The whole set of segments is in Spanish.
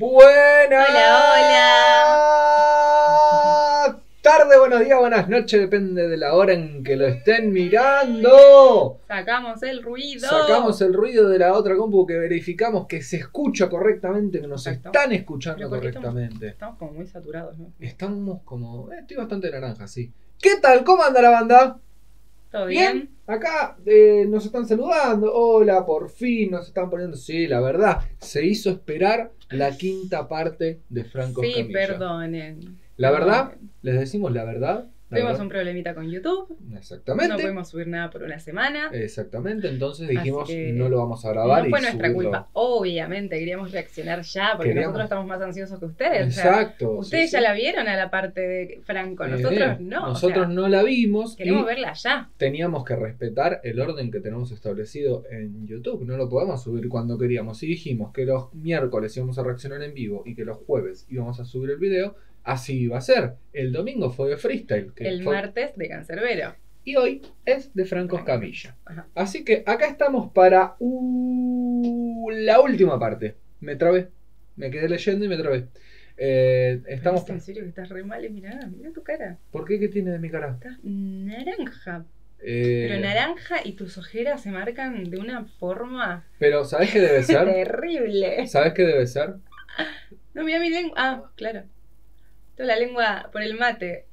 Buenas Hola, tardes, buenos días, buenas noches, depende de la hora en que lo estén mirando. Sacamos el ruido. Sacamos el ruido de la otra compu que verificamos que se escucha correctamente, que nos Exacto. están escuchando Pero ¿por qué correctamente. Estamos como muy saturados, ¿no? Estamos como... estoy bastante naranja, sí. ¿Qué tal? ¿Cómo anda la banda? ¿Todo bien? Acá nos están saludando. Hola, por fin nos están poniendo. Sí, la verdad, se hizo esperar la quinta parte de Franco Sí, Escamilla. perdonen. La verdad, Perdonen. les decimos la verdad. Tuvimos un problemita con YouTube. Exactamente. No pudimos subir nada por una semana. Exactamente, entonces dijimos Así que no lo vamos a grabar. No fue y nuestra subirlo. culpa. Obviamente queríamos reaccionar ya, porque nosotros estamos más ansiosos que ustedes. Exacto. O sea, ustedes ya la vieron a la parte de Franco, nosotros no. Nosotros no la vimos. Queremos verla ya. Teníamos que respetar el orden que tenemos establecido en YouTube. No lo podemos subir cuando queríamos. Si dijimos que los miércoles íbamos a reaccionar en vivo y que los jueves íbamos a subir el video, así iba a ser. El domingo fue de freestyle. Martes de Cancerbero. Y hoy es de Franco Escamilla. Ajá. Así que acá estamos para la última parte. Me trabé. Me quedé leyendo y me trabé. Estamos... En serio que estás re mal, mira tu cara. ¿Por qué? ¿Qué tiene de mi cara? Estás naranja. Pero naranja y tus ojeras se marcan de una forma... Pero ¿sabes qué debe ser? Terrible. ¿Sabes qué debe ser? No, mira mi lengua. Ah, claro. Toda la lengua por el mate.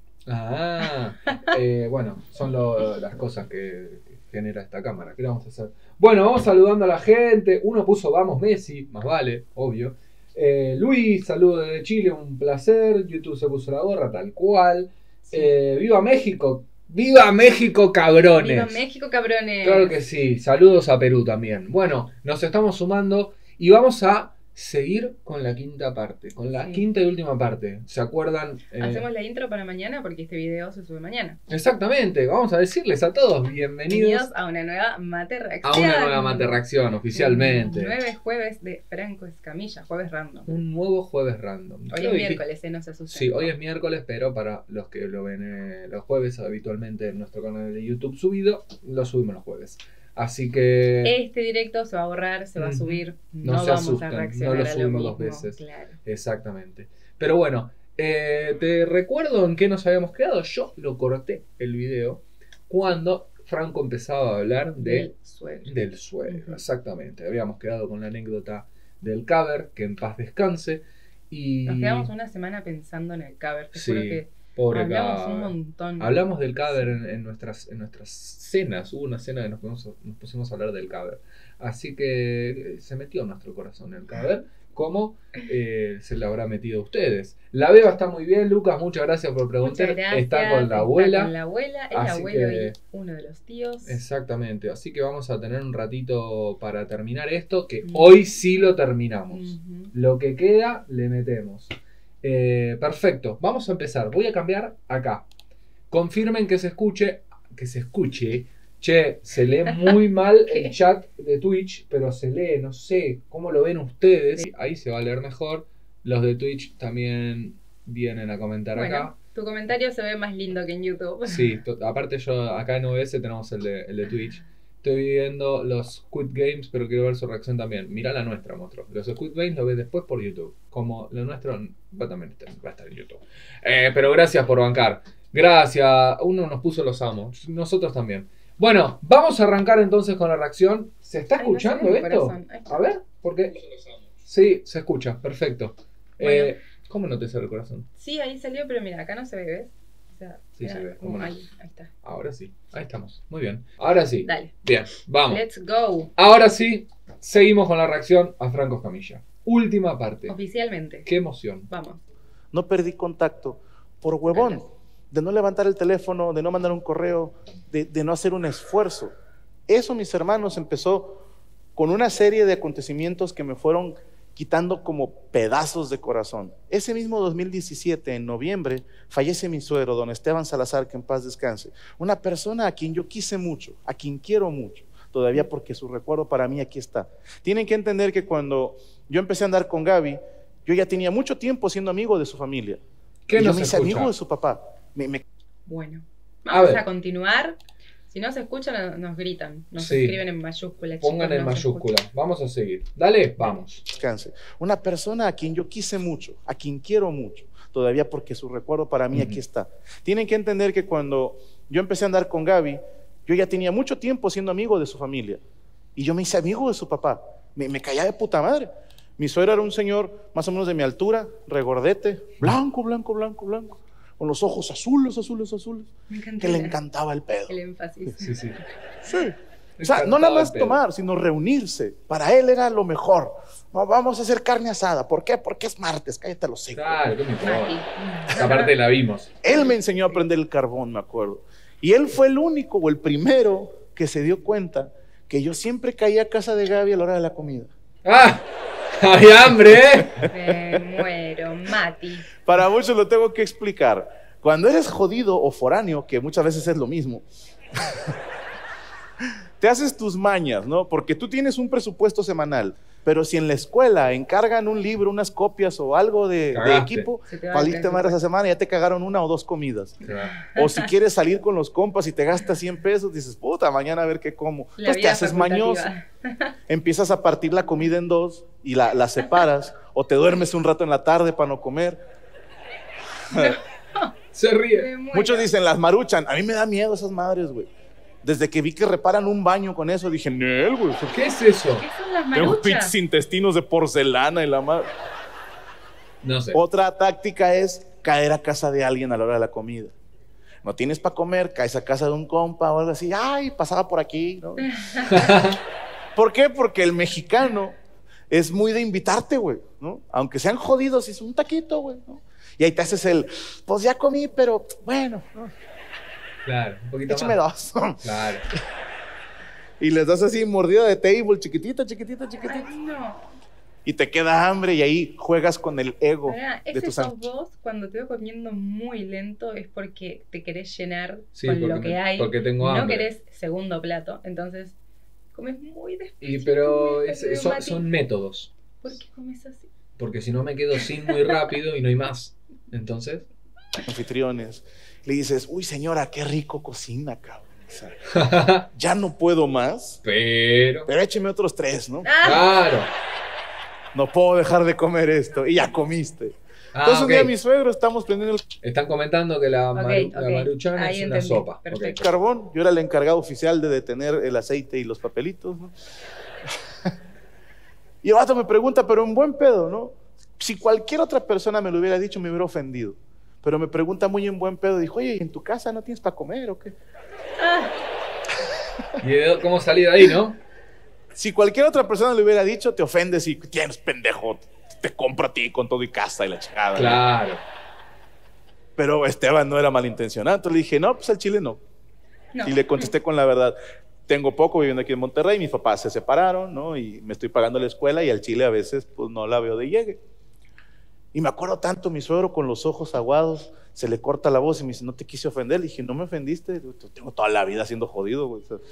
Bueno, son las cosas que genera esta cámara. ¿Qué le vamos a hacer? Bueno, vamos saludando a la gente. Uno puso vamos Messi, más vale, obvio. Luis, saludo desde Chile, un placer. YouTube se puso la gorra, tal cual. Sí. ¡Viva México! ¡Viva México, cabrones! ¡Viva México, cabrones! Claro que sí. Saludos a Perú también. Bueno, nos estamos sumando y vamos a seguir con la quinta parte, con la quinta y última parte. ¿Se acuerdan? Hacemos la intro para mañana porque este video se sube mañana. Exactamente, vamos a decirles a todos bienvenidos a una nueva Mate Reacción. A una nueva Mate Reacción, oficialmente. 9 jueves de Franco Escamilla, jueves random. Un nuevo jueves random. Hoy es miércoles, no se asusten. Sí, hoy es miércoles, pero para los que lo ven los jueves, habitualmente en nuestro canal de YouTube subido, lo subimos los jueves. Así que... este directo se va a borrar, se va a subir. No vamos asusten, a reaccionar no lo subimos dos veces. Claro. Exactamente. Pero bueno, te recuerdo en qué nos habíamos quedado. Yo lo corté el video cuando Franco empezaba a hablar del suegro. Exactamente. Habíamos quedado con la anécdota del cover, que en paz descanse. Y... nos quedamos una semana pensando en el cover. Te juro que hablamos un montón. Hablamos del cover en nuestras cenas. Hubo una cena que nos pusimos a hablar del cover. Así que se metió en nuestro corazón el cover. ¿Cómo se le habrá metido a ustedes? La Beba está muy bien, Lucas, muchas gracias por preguntar. Muchas gracias, está con la abuela. Está con la abuela, el abuelo y uno de los tíos. Exactamente, así que vamos a tener un ratito para terminar esto, que hoy sí lo terminamos. Lo que queda le metemos. Perfecto, vamos a empezar. Voy a cambiar acá. Confirmen que se escuche. Che, se lee muy mal el chat de Twitch, pero se lee, no sé cómo lo ven ustedes. Ahí se va a leer mejor. Los de Twitch también vienen a comentar acá. Tu comentario se ve más lindo que en YouTube. Sí, aparte yo acá en OBS tenemos el de Twitch. Estoy viendo los Squid Games, pero quiero ver su reacción también. Mirá la nuestra, monstruo. Los Squid Games los ves después por YouTube. Como lo nuestro también va a estar en YouTube. Pero gracias por bancar. Gracias. Uno nos puso los amos. Nosotros también. Bueno, vamos a arrancar entonces con la reacción. ¿Se está escuchando esto? A ver, porque... sí, se escucha. Perfecto. Bueno. ¿Cómo no te sale el corazón? Sí, ahí salió, pero mira, acá no se ve, ¿ves? Sí, se ve. Ahí está. Ahora sí. Ahí estamos. Muy bien. Ahora sí. Dale. Bien, vamos. Let's go. Ahora sí, seguimos con la reacción a Franco Escamilla. Última parte. Oficialmente. Qué emoción. Vamos. No perdí contacto por huevón. De no levantar el teléfono, de no mandar un correo, de no hacer un esfuerzo. Eso, mis hermanos, empezó con una serie de acontecimientos que me fueron quitando como pedazos de corazón. Ese mismo 2017, en noviembre, fallece mi suegro, don Esteban Salazar, que en paz descanse. Una persona a quien yo quise mucho, a quien quiero mucho, todavía porque su recuerdo para mí aquí está. Tienen que entender que cuando yo empecé a andar con Gaby, yo ya tenía mucho tiempo siendo amigo de su familia. ¿Qué y yo nos me hice escucha? amigo de su papá. Bueno, vamos a continuar. Si no se escuchan, nos gritan, nos Sí. escriben en mayúsculas. Pongan chicos, en no se mayúscula. escucha. Vamos a seguir. Dale, vamos. Descanse. Una persona a quien yo quise mucho, a quien quiero mucho, todavía porque su recuerdo para mí aquí está. Tienen que entender que cuando yo empecé a andar con Gaby, yo ya tenía mucho tiempo siendo amigo de su familia. Y yo me hice amigo de su papá. Me caía de puta madre. Mi suegro era un señor más o menos de mi altura, regordete, blanco, blanco, blanco, blanco, con los ojos azules, azules, azules, Me encanta que le encantaba el pedo. el énfasis. Sí, sí. Sí. O sea, no nada más tomar, sino reunirse. Para él era lo mejor. No, vamos a hacer carne asada. ¿Por qué? Porque es martes. Cállate los hocico. Claro, ¿qué me Mati. importa? Esta parte la vimos. Él me enseñó a prender el carbón, me acuerdo. Y él fue el único o el primero que se dio cuenta que yo siempre caía a casa de Gaby a la hora de la comida. ¡Ah! ¡Hay hambre! Me muero, Mati. Para muchos lo tengo que explicar. Cuando eres jodido o foráneo, que muchas veces es lo mismo, te haces tus mañas, ¿no? Porque tú tienes un presupuesto semanal, pero si en la escuela encargan un libro, unas copias o algo de Cagaste. equipo, Se te va el valiste madre esa presupuesto. semana, ya te cagaron 1 o 2 comidas. Claro. O si quieres salir con los compas y te gastas 100 pesos, dices, puta, mañana a ver qué como. La Entonces te vida haces facultativa. mañoso, empiezas a partir la comida en 2 y la separas, o te duermes un rato en la tarde para no comer. Se ríe. Me muero. Muchos dicen, las maruchan. A mí me da miedo esas madres, güey. Desde que vi que reparan un baño con eso, dije, Nel, güey. ¿Qué es eso? ¿Qué son las Tengo maruchas? pinches intestinos de porcelana y la madre. No sé. Otra táctica es caer a casa de alguien a la hora de la comida. No tienes para comer, caes a casa de un compa o algo así. Ay, pasaba por aquí, ¿no? ¿Por qué? Porque el mexicano es muy de invitarte, güey, ¿no? Aunque sean jodidos, es un taquito, güey, ¿no? Y ahí te haces el, pues ya comí, pero bueno, ¿no? Claro, un poquito Échame más. 2. Claro. Y les das así mordida de table, chiquitita, chiquitita, chiquitita. Ay, no. Y te queda hambre y ahí juegas con el ego Mirá, de ese tus sos amigos. vos cuando te veo comiendo muy lento es porque te querés llenar Sí, con porque lo que hay. porque tengo no hambre. querés segundo plato, entonces comes muy despacito. Pero muy rápido, Mati. son métodos. ¿Por qué comes así? Porque si no me quedo sin muy rápido y no hay más. Entonces, Anfitriones. Le dices, uy señora, qué rico cocina, cabrón. O sea, ya no puedo más, pero. pero écheme otros 3, ¿no? ¡Ah! Claro. No puedo dejar de comer esto. Y ya comiste. Ah, Entonces un ok. día mi suegro, estamos prendiendo el Están comentando que la, Ok, la ok. maruchana Ahí es una entendí. sopa. Perfecto. Ok. carbón. Yo era el encargado oficial de detener el aceite y los papelitos, ¿no? Y el vato me pregunta, pero en buen pedo, ¿no? Si cualquier otra persona me lo hubiera dicho, me hubiera ofendido. Pero me pregunta muy en buen pedo. Dijo, oye, ¿y en tu casa no tienes para comer o qué? ¿Y cómo salí de ahí, no? Si cualquier otra persona le hubiera dicho, te ofendes y tienes pendejo, te compro a ti con todo y casa y la chingada. Claro. Pero Esteban no era malintencionado. Entonces le dije, no, pues al chile no. No. Y le contesté con la verdad. Tengo poco viviendo aquí en Monterrey, mis papás se separaron, ¿no? Y me estoy pagando la escuela y al chile a veces pues no la veo de llegue. Y me acuerdo tanto, mi suegro con los ojos aguados, se le corta la voz y me dice, no te quise ofender. Le dije, no me ofendiste, tengo toda la vida siendo jodido, güey. O sea,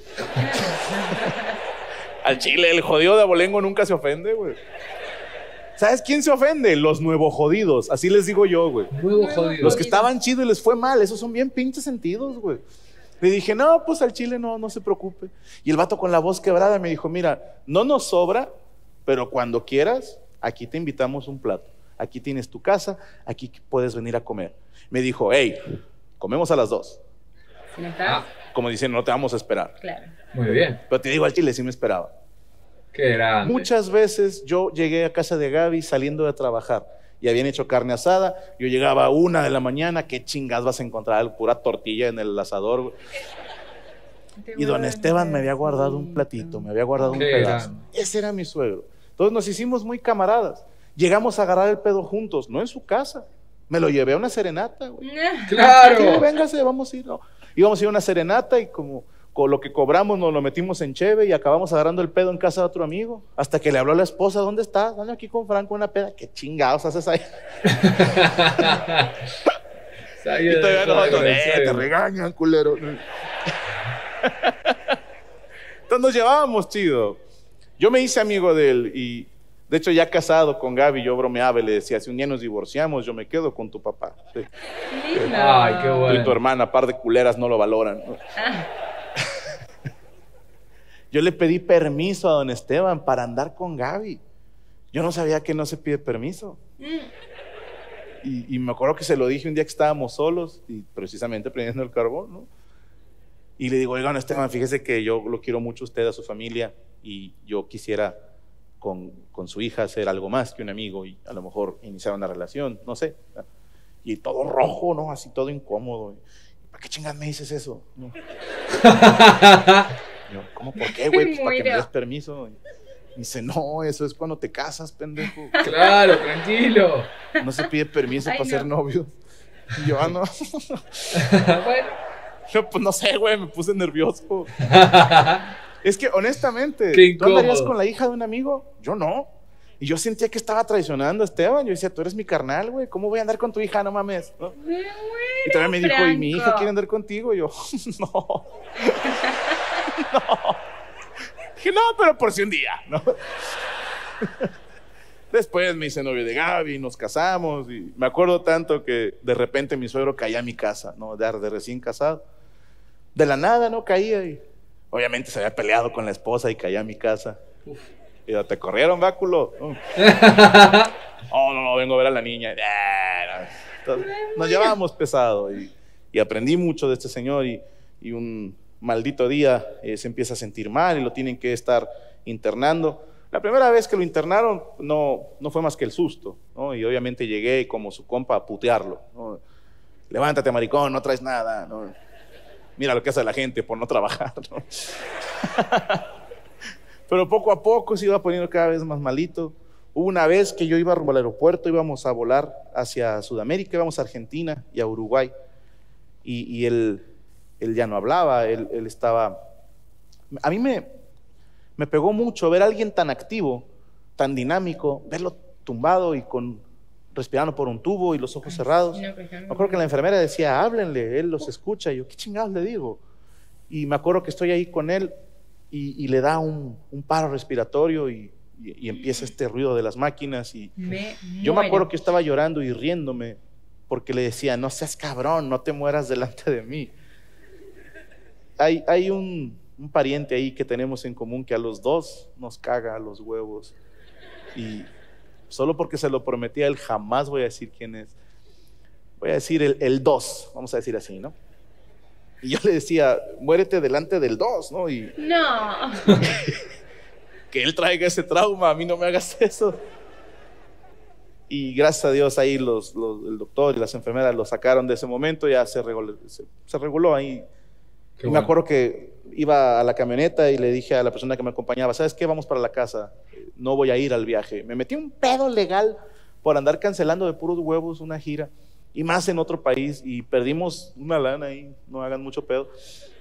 al chile, el jodido de abolengo nunca se ofende, güey. ¿Sabes quién se ofende? Los nuevo jodidos, así les digo yo, güey. Nuevo jodido. Los que estaban chidos y les fue mal, esos son bien pinches sentidos, güey. Le dije, no, pues al chile no se preocupe. Y el vato con la voz quebrada me dijo, mira, no nos sobra, pero cuando quieras, aquí te invitamos un plato. Aquí tienes tu casa, aquí puedes venir a comer. Me dijo, hey, comemos a las 2. Si no estás, Ah, Como diciendo, no te vamos a esperar. claro. muy bien. Pero te digo, al chile sí me esperaba. Qué grande. Muchas veces yo llegué a casa de Gaby saliendo de trabajar y habían hecho carne asada. Yo llegaba a 1 de la mañana, ¿qué chingas vas a encontrar? Pura tortilla en el asador, güey. Y don Esteban me había guardado un platito, me había guardado un Qué pedazo. grande. Ese era mi suegro. Entonces nos hicimos muy camaradas. Llegamos a agarrar el pedo juntos, no en su casa. Me lo llevé a una serenata, güey. Sí, ¡Claro! véngase, vamos a ir. ¿no? Íbamos a ir a una serenata y como con lo que cobramos nos lo metimos en cheve y acabamos agarrando el pedo en casa de otro amigo. Hasta que le habló a la esposa, ¿dónde estás? Ando aquí con Franco una peda. ¿Qué chingados haces ahí? Y todavía nosotros, te regañan, culero. Entonces nos llevábamos chido. Yo me hice amigo de él y de hecho ya casado con Gaby yo bromeaba y le decía, si un día nos divorciamos yo me quedo con tu papá. Sí. Lindo. Ay, qué Tú y bueno. tu hermana, par de culeras no lo valoran. ¿no? Ah, Yo le pedí permiso a don Esteban para andar con Gaby. Yo no sabía que no se pide permiso. Y me acuerdo que se lo dije un día que estábamos solos y precisamente prendiendo el carbón, ¿no? Y le digo, oiga, don Esteban, fíjese que yo lo quiero mucho a usted, a su familia, y yo quisiera con su hija hacer algo más que un amigo y a lo mejor iniciar una relación, no sé. Y todo rojo, ¿no? Así todo incómodo. ¿Para qué chingas me dices eso? No. Yo, ¿cómo? ¿Por qué, güey? Pues para que me des permiso. Y dice, no, eso es cuando te casas, pendejo. Claro, tranquilo. No se pide permiso para ser novio. Y yo, no. Bueno. Yo, pues no sé, güey, me puse nervioso. Es que, honestamente, ¿tú andarías con la hija de un amigo? Yo no. Y yo sentía que estaba traicionando a Esteban. Yo decía, tú eres mi carnal, güey. ¿Cómo voy a andar con tu hija? No mames, ¿no? Y todavía me dijo, Franco. ¿y mi hija quiere andar contigo? Y yo, no. No. Dije, no, pero por si un día, ¿no? Después me hice novio de Gaby, nos casamos. Y me acuerdo tanto que de repente mi suegro caía a mi casa, ¿no? De recién casado. De la nada, ¿no? Caía y obviamente se había peleado con la esposa y caía a mi casa. Uf. Y yo, ¿te corrieron, báculo? No, vengo a ver a la niña. Entonces, nos llevábamos pesado y aprendí mucho de este señor y un maldito día se empieza a sentir mal y lo tienen que estar internando. La primera vez que lo internaron no fue más que el susto, ¿no? Y obviamente llegué como su compa a putearlo, ¿no? Levántate, maricón, no traes nada, ¿no? Mira lo que hace la gente por no trabajar, ¿no? Pero poco a poco se iba poniendo cada vez más malito. Hubo una vez que yo iba rumbo al aeropuerto, íbamos a volar hacia Sudamérica, íbamos a Argentina y a Uruguay. Y él ya no hablaba, él estaba... A mí me pegó mucho ver a alguien tan activo, tan dinámico, verlo tumbado y respirando por un tubo y los ojos cerrados. Me acuerdo que la enfermera decía, háblenle, él los escucha. Y yo, ¿qué chingados le digo? Y me acuerdo que estoy ahí con él y le da un paro respiratorio y empieza este ruido de las máquinas. Y yo me acuerdo que yo estaba llorando y riéndome porque le decía, no seas cabrón, no te mueras delante de mí. Hay un pariente ahí que tenemos en común que a los dos nos caga a los huevos. Y solo porque se lo prometí a él, jamás voy a decir quién es. Voy a decir el 2, vamos a decir así, ¿no? Y yo le decía, muérete delante del 2, ¿no? Y no. Que él traiga ese trauma, a mí no me hagas eso. Y gracias a Dios ahí el doctor y las enfermeras lo sacaron de ese momento, ya se reguló ahí. Y me acuerdo que iba a la camioneta y le dije a la persona que me acompañaba, ¿sabes qué? Vamos para la casa, no voy a ir al viaje. Me metí un pedo legal por andar cancelando de puros huevos una gira, y más en otro país, y perdimos una lana ahí, no hagan mucho pedo.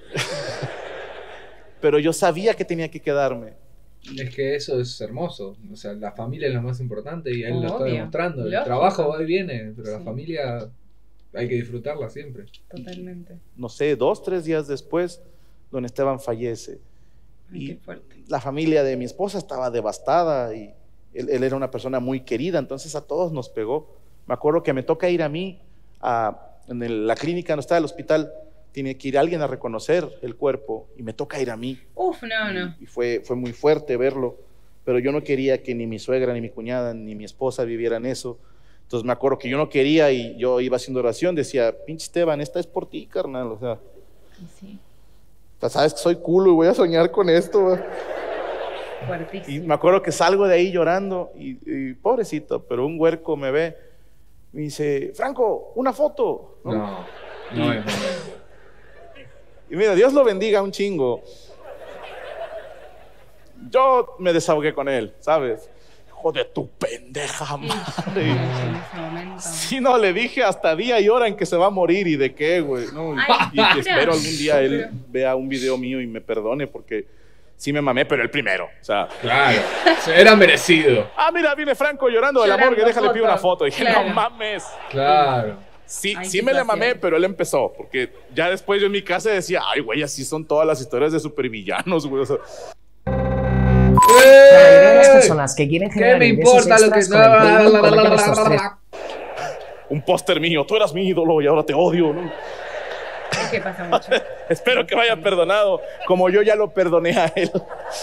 Pero yo sabía que tenía que quedarme. Es que eso es hermoso, o sea, la familia es lo más importante y él lo está Obvio. demostrando. El Lógico. trabajo va y viene, pero la Sí. familia hay que disfrutarla siempre. Totalmente. No sé, 2, 3 días después, don Esteban fallece. Ay, Y qué fuerte. la familia de mi esposa estaba devastada y él era una persona muy querida, entonces a todos nos pegó. Me acuerdo que me toca ir a mí, la clínica donde estaba el hospital, tiene que ir alguien a reconocer el cuerpo y me toca ir a mí. Uf, no. Y fue muy fuerte verlo, pero yo no quería que ni mi suegra, ni mi cuñada, ni mi esposa vivieran eso. Entonces me acuerdo que yo no quería y yo iba haciendo oración, decía, pinche Esteban, esta es por ti, carnal, o sea, Sí. pues, sabes que soy culo y voy a soñar con esto, ¿va? Y Fuertísimo. me acuerdo que salgo de ahí llorando y pobrecito, pero un huerco me ve, me dice, Franco, una foto, ¿no? No es. Y mira, Dios lo bendiga un chingo. Yo me desahogué con él, ¿sabes? Hijo de tu pendeja madre. En ese momento. Sí, no, le dije hasta día y hora en que se va a morir y de qué, güey, ¿no? Ay, Y que mira. espero algún día él vea un video mío y me perdone porque sí me mamé, pero el primero, o sea. Claro, era merecido. Mira, viene Franco llorando de la Llorando, morgue, déjale pido foto. una foto. Y dije, Claro. no mames. Claro. Sí, Hay sí me la mamé, situaciones. pero él empezó, porque ya después yo en mi casa decía, ay, güey, así son todas las historias de supervillanos, güey. O sea, La mayoría de las personas que quieren ¿Qué generar me ingresos importa lo que extras con el trading cometen estos tres un póster mío, tú eras mi ídolo y ahora te odio, ¿no? que pasa mucho. Espero que vaya perdonado, como yo ya lo perdoné a él.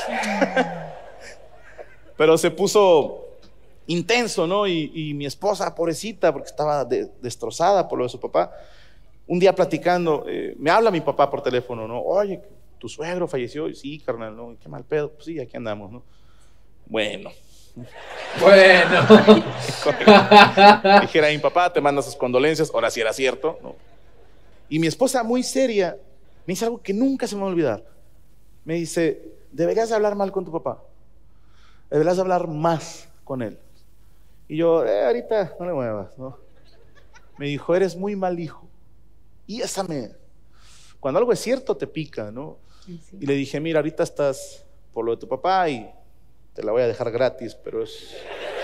Pero se puso intenso, ¿no? Y mi esposa, pobrecita, porque estaba destrozada por lo de su papá, un día platicando, me habla mi papá por teléfono, ¿no? Oye, tu suegro falleció. Y sí, carnal, ¿no? Qué mal pedo. Pues sí, aquí andamos, ¿no? Bueno. Dijera mi papá, te manda sus condolencias. Ahora sí era cierto, ¿no? Y mi esposa, muy seria, me dice algo que nunca se me va a olvidar. Me dice, deberías hablar mal con tu papá. Deberías hablar más con él. Y yo, ahorita no le muevas, ¿no? Me dijo, eres muy mal hijo. Y cuando algo es cierto te pica, ¿no? Sí. Y le dije, mira, ahorita estás por lo de tu papá y te la voy a dejar gratis, pero es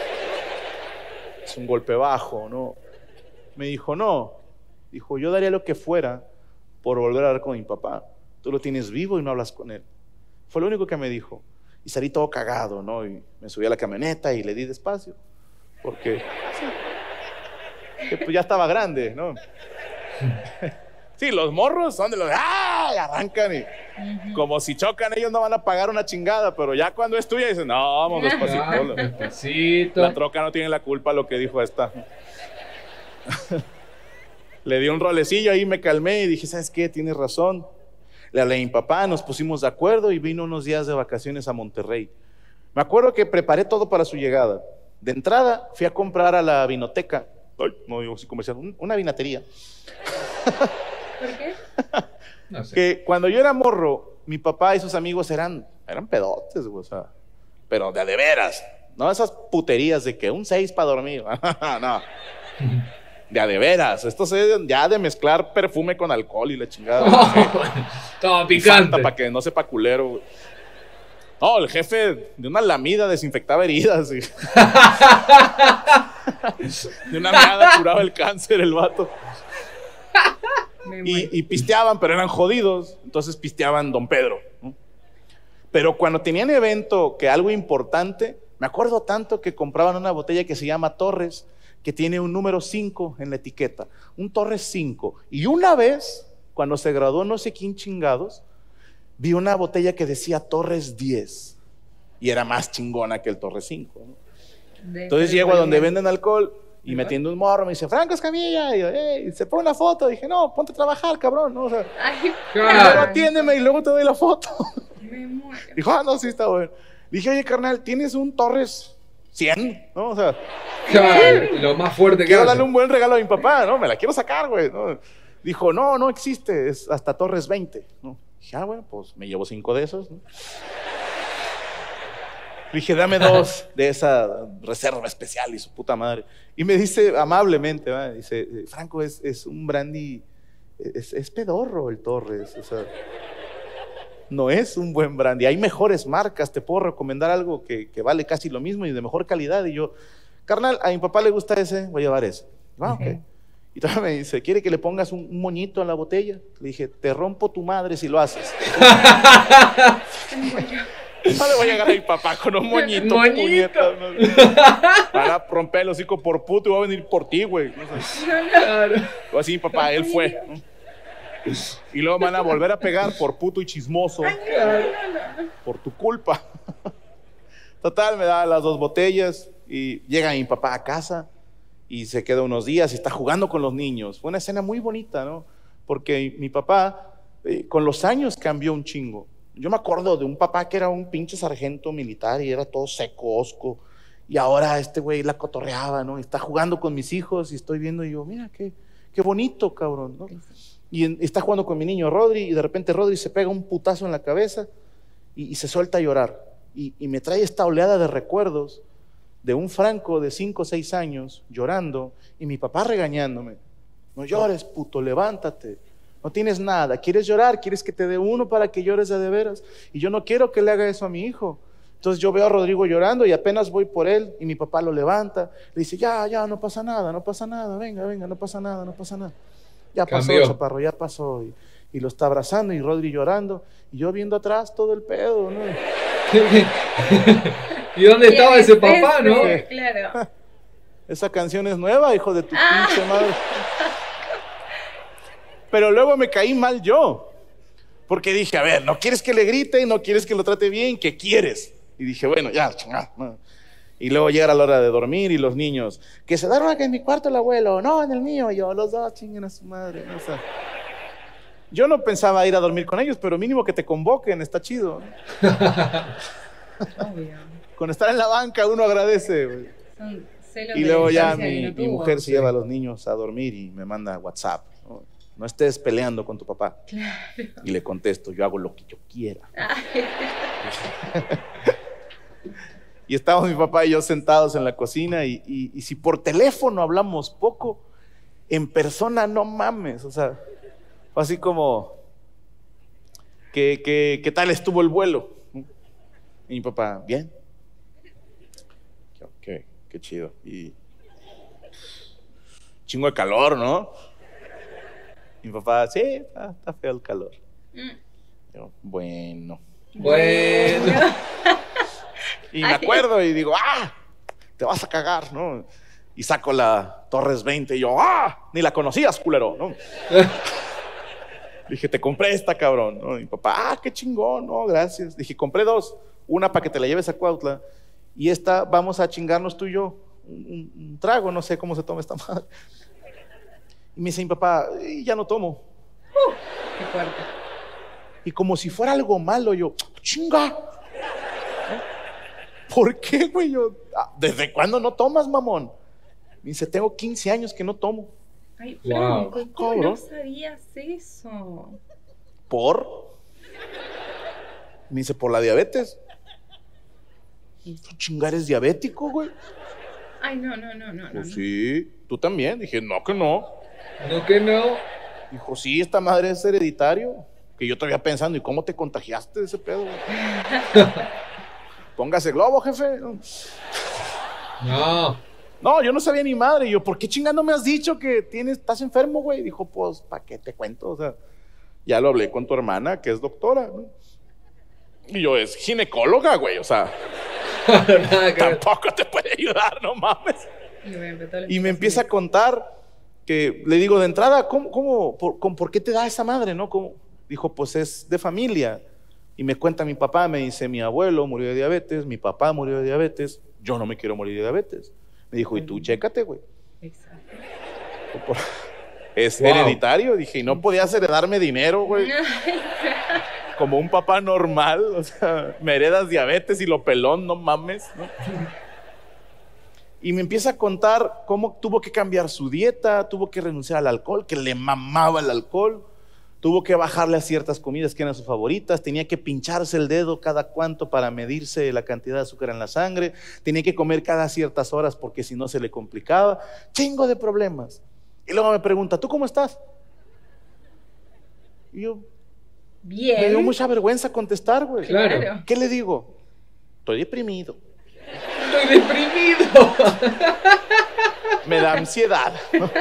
un golpe bajo, ¿no? Me dijo, no. Dijo, yo daría lo que fuera por volver a hablar con mi papá. Tú lo tienes vivo y no hablas con él. Fue lo único que me dijo. Y salí todo cagado, ¿no? Y me subí a la camioneta y le di despacio. Porque pues ya estaba grande, ¿no? Sí, los morros son de los... ¡Ah! Y arrancan y... Como si chocan, ellos no van a pagar una chingada. Pero ya cuando es tuya dicen, no, vamos despacito. Despacito. La troca no tiene la culpa lo que dijo esta. Le di un rolecillo ahí, me calmé y dije, ¿sabes qué? Tienes razón. Le hablé a mi papá, nos pusimos de acuerdo y vino unos días de vacaciones a Monterrey. Me acuerdo que preparé todo para su llegada. De entrada fui a comprar a la vinoteca. Ay, no digo así comercial, una vinatería. ¿Por qué? No sé. Que cuando yo era morro, mi papá y sus amigos eran pedotes, o sea, pero de veras. No esas puterías de que un 6 para dormir. No. De veras. Esto es ya de mezclar perfume con alcohol y la chingada. Todo picante. Para que no sepa culero, güey. No, el jefe de una lamida desinfectaba heridas. De una meada curaba el cáncer el vato. Y pisteaban, pero eran jodidos. Entonces pisteaban Don Pedro, ¿no? Pero cuando tenían evento, que algo importante, me acuerdo tanto que compraban una botella que se llama Torres, que tiene un número 5 en la etiqueta. Un Torres 5. Y una vez, cuando se graduó no sé quién chingados, vi una botella que decía Torres 10. Y era más chingona que el Torres 5, ¿no? Entonces llego a donde venden alcohol y me atiende un morro, me dice, Franco Escamilla, y yo, se pone una foto. Dije, no, ponte a trabajar, cabrón, ¿no? O sea, Ay, primero atiéndeme y luego te doy la foto. me muero. Dijo, no, sí está bueno. Dije, oye, carnal, ¿tienes un Torres 100? ¿No? O sea, lo más fuerte que quiero hace. darle un buen regalo a mi papá, ¿no? Me la quiero sacar, güey, ¿no? Dijo, no existe, es hasta Torres 20, ¿no? Dije, bueno, pues me llevo 5 de esos, ¿no? Le dije, dame 2 de esa reserva especial y su puta madre. Y me dice amablemente, ¿va? Dice, Franco, es un brandy, es pedorro el Torres, o sea, no es un buen brandy. Hay mejores marcas, te puedo recomendar algo que vale casi lo mismo y de mejor calidad. Y yo, carnal, a mi papá le gusta ese, voy a llevar ese. Ok. Y todavía me dice, ¿quiere que le pongas un moñito en la botella? Le dije, te rompo tu madre si lo haces. No le voy a agarrar a mi papá con un moñito. Puñeta, ¿no? Para romper el hocico por puto y voy a venir por ti, güey. No sé. Claro. O así, papá, él fue, ¿no? Y luego me van a volver a pegar por puto y chismoso. Por tu culpa. Total, me da las 2 botellas y llega mi papá a casa y se queda unos días y está jugando con los niños. Fue una escena muy bonita, ¿no? Porque mi papá con los años cambió un chingo. Yo me acuerdo de un papá que era un pinche sargento militar y era todo seco, osco. Y ahora este güey la cotorreaba, ¿no? Y está jugando con mis hijos y estoy viendo y yo, mira, qué bonito, cabrón, ¿no? Y está jugando con mi niño Rodri y de repente Rodri se pega un putazo en la cabeza y se suelta a llorar. Y me trae esta oleada de recuerdos de un Franco de 5 o 6 años llorando y mi papá regañándome. No llores, puto, levántate. No tienes nada, ¿quieres llorar? ¿Quieres que te dé uno para que llores de veras? Y yo no quiero que le haga eso a mi hijo. Entonces yo veo a Rodrigo llorando y apenas voy por él y mi papá lo levanta. Le dice, ya, no pasa nada, venga, no pasa nada. Ya pasó, Cambió. chaparro, ya pasó. Y lo está abrazando y Rodri llorando y yo viendo atrás todo el pedo, ¿no? ¿Y dónde estaba ese papá, no? Claro. Esa canción es nueva, hijo de tu pinche madre. Pero luego me caí mal yo. Porque dije, a ver, no quieres que le grite, no quieres que lo trate bien, ¿qué quieres? Y dije, bueno, ya, chingada. No. Y luego llega la hora de dormir y los niños, que se duerman acá en mi cuarto el abuelo, no, en el mío. Y yo, los dos chinguen a su madre. O sea, yo no pensaba ir a dormir con ellos, pero mínimo que te convoquen, está chido. Obvio. Con estar en la banca uno agradece, güey. Son celos Y de luego ya distancia que no mi tuvo. mujer se lleva a los niños a dormir y me manda WhatsApp. No estés peleando con tu papá. Claro. Y le contesto, yo hago lo que yo quiera. Ay, Y estábamos mi papá y yo sentados en la cocina y si por teléfono hablamos poco, en persona no mames. O sea, fue así como, ¿qué tal estuvo el vuelo? Y mi papá, bien. Qué chido. Y chingo de calor, ¿no? Y mi papá, sí, está feo el calor. Yo, bueno. Y me acuerdo y digo, te vas a cagar, ¿no? Y saco la Torres 20 y yo, ni la conocías, culero, ¿no? Dije, te compré esta, cabrón, ¿no? Y mi papá, qué chingón, no, gracias. Dije, compré dos, una para que te la lleves a Cuautla y esta vamos a chingarnos tú y yo un trago, no sé cómo se toma esta madre. Y me dice mi papá, ya no tomo. qué fuerte. Y como si fuera algo malo, yo, chinga. ¿Por qué, güey? Yo, ¿desde cuándo no tomas, mamón? Me dice, tengo 15 años que no tomo. Ay, Wow. Franco, ¿cómo ¿Cómo? no sabías eso? ¿Por? Me dice, por la diabetes. ¿Tú chingar eres diabético, güey? Ay, no. Pues sí, tú también. Dije, no, que no. No que no. Dijo, sí, esta madre es hereditario. Que yo todavía pensando, ¿y cómo te contagiaste de ese pedo, güey? Póngase globo, jefe. No, yo no sabía ni madre. Y yo, ¿por qué chingada no me has dicho que estás enfermo, güey? Dijo, pues, ¿para qué te cuento? O sea, ya lo hablé con tu hermana, que es doctora, ¿no? Y yo, es ginecóloga, güey, o sea, Nada que ver. tampoco te puede ayudar, no mames. Y Y me empieza a contar que, le digo de entrada, ¿por qué te da esa madre, no? Dijo, pues es de familia. Y me cuenta mi papá, me dice, mi abuelo murió de diabetes, mi papá murió de diabetes, yo no me quiero morir de diabetes. Me dijo, y tú chécate, güey. Exacto. Es Wow. hereditario. Dije, y no podías heredarme dinero, güey. Como un papá normal, o sea, me heredas diabetes y lo pelón, no mames, ¿no? Y me empieza a contar cómo tuvo que cambiar su dieta, tuvo que renunciar al alcohol, que le mamaba el alcohol, tuvo que bajarle a ciertas comidas que eran sus favoritas, tenía que pincharse el dedo cada cuánto para medirse la cantidad de azúcar en la sangre, tenía que comer cada ciertas horas porque si no se le complicaba, chingo de problemas. Y luego me pregunta, ¿tú cómo estás? Y yo, Bien. me dio mucha vergüenza contestar, güey. Claro. ¿Qué le digo? Estoy deprimido. Estoy deprimido. Me da ansiedad, ¿no?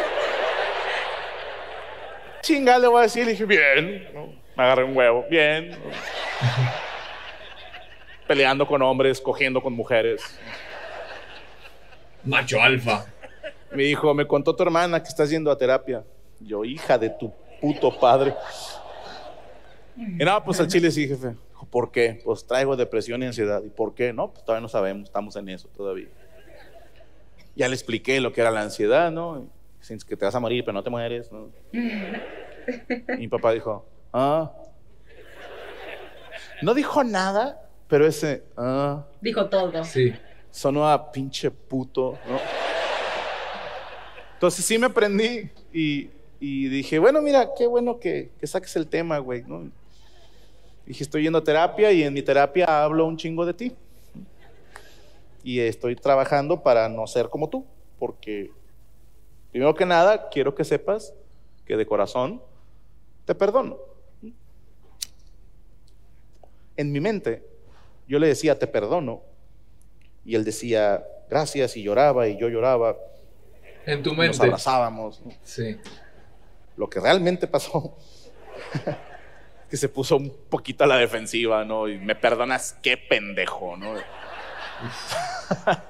Chinga, le voy a decir. Le dije, bien, ¿no? Me agarré un huevo, bien, ¿no? Peleando con hombres, cogiendo con mujeres. Macho alfa. Me dijo, me contó tu hermana que estás yendo a terapia. Yo, hija de tu puto padre. Y no, pues al chile sí, jefe. Dijo, ¿por qué? Pues traigo depresión y ansiedad. ¿Y por qué? No, pues todavía no sabemos, estamos en eso todavía. Ya le expliqué lo que era la ansiedad, ¿no? Sientes que te vas a morir, pero no te mueres, ¿no? Y mi papá dijo, no dijo nada, pero ese Dijo todo. Sí. sonó a pinche puto, ¿no? Entonces sí me aprendí y dije, bueno, mira, qué bueno que saques el tema, güey, ¿no? Dije, estoy yendo a terapia y en mi terapia hablo un chingo de ti. Y estoy trabajando para no ser como tú, porque primero que nada quiero que sepas que de corazón te perdono. En mi mente yo le decía te perdono y él decía gracias y lloraba y yo lloraba. En tu Nos mente. abrazábamos, ¿no? Sí. Lo que realmente pasó que se puso un poquito a la defensiva, ¿no? Y me perdonas, qué pendejo, ¿no?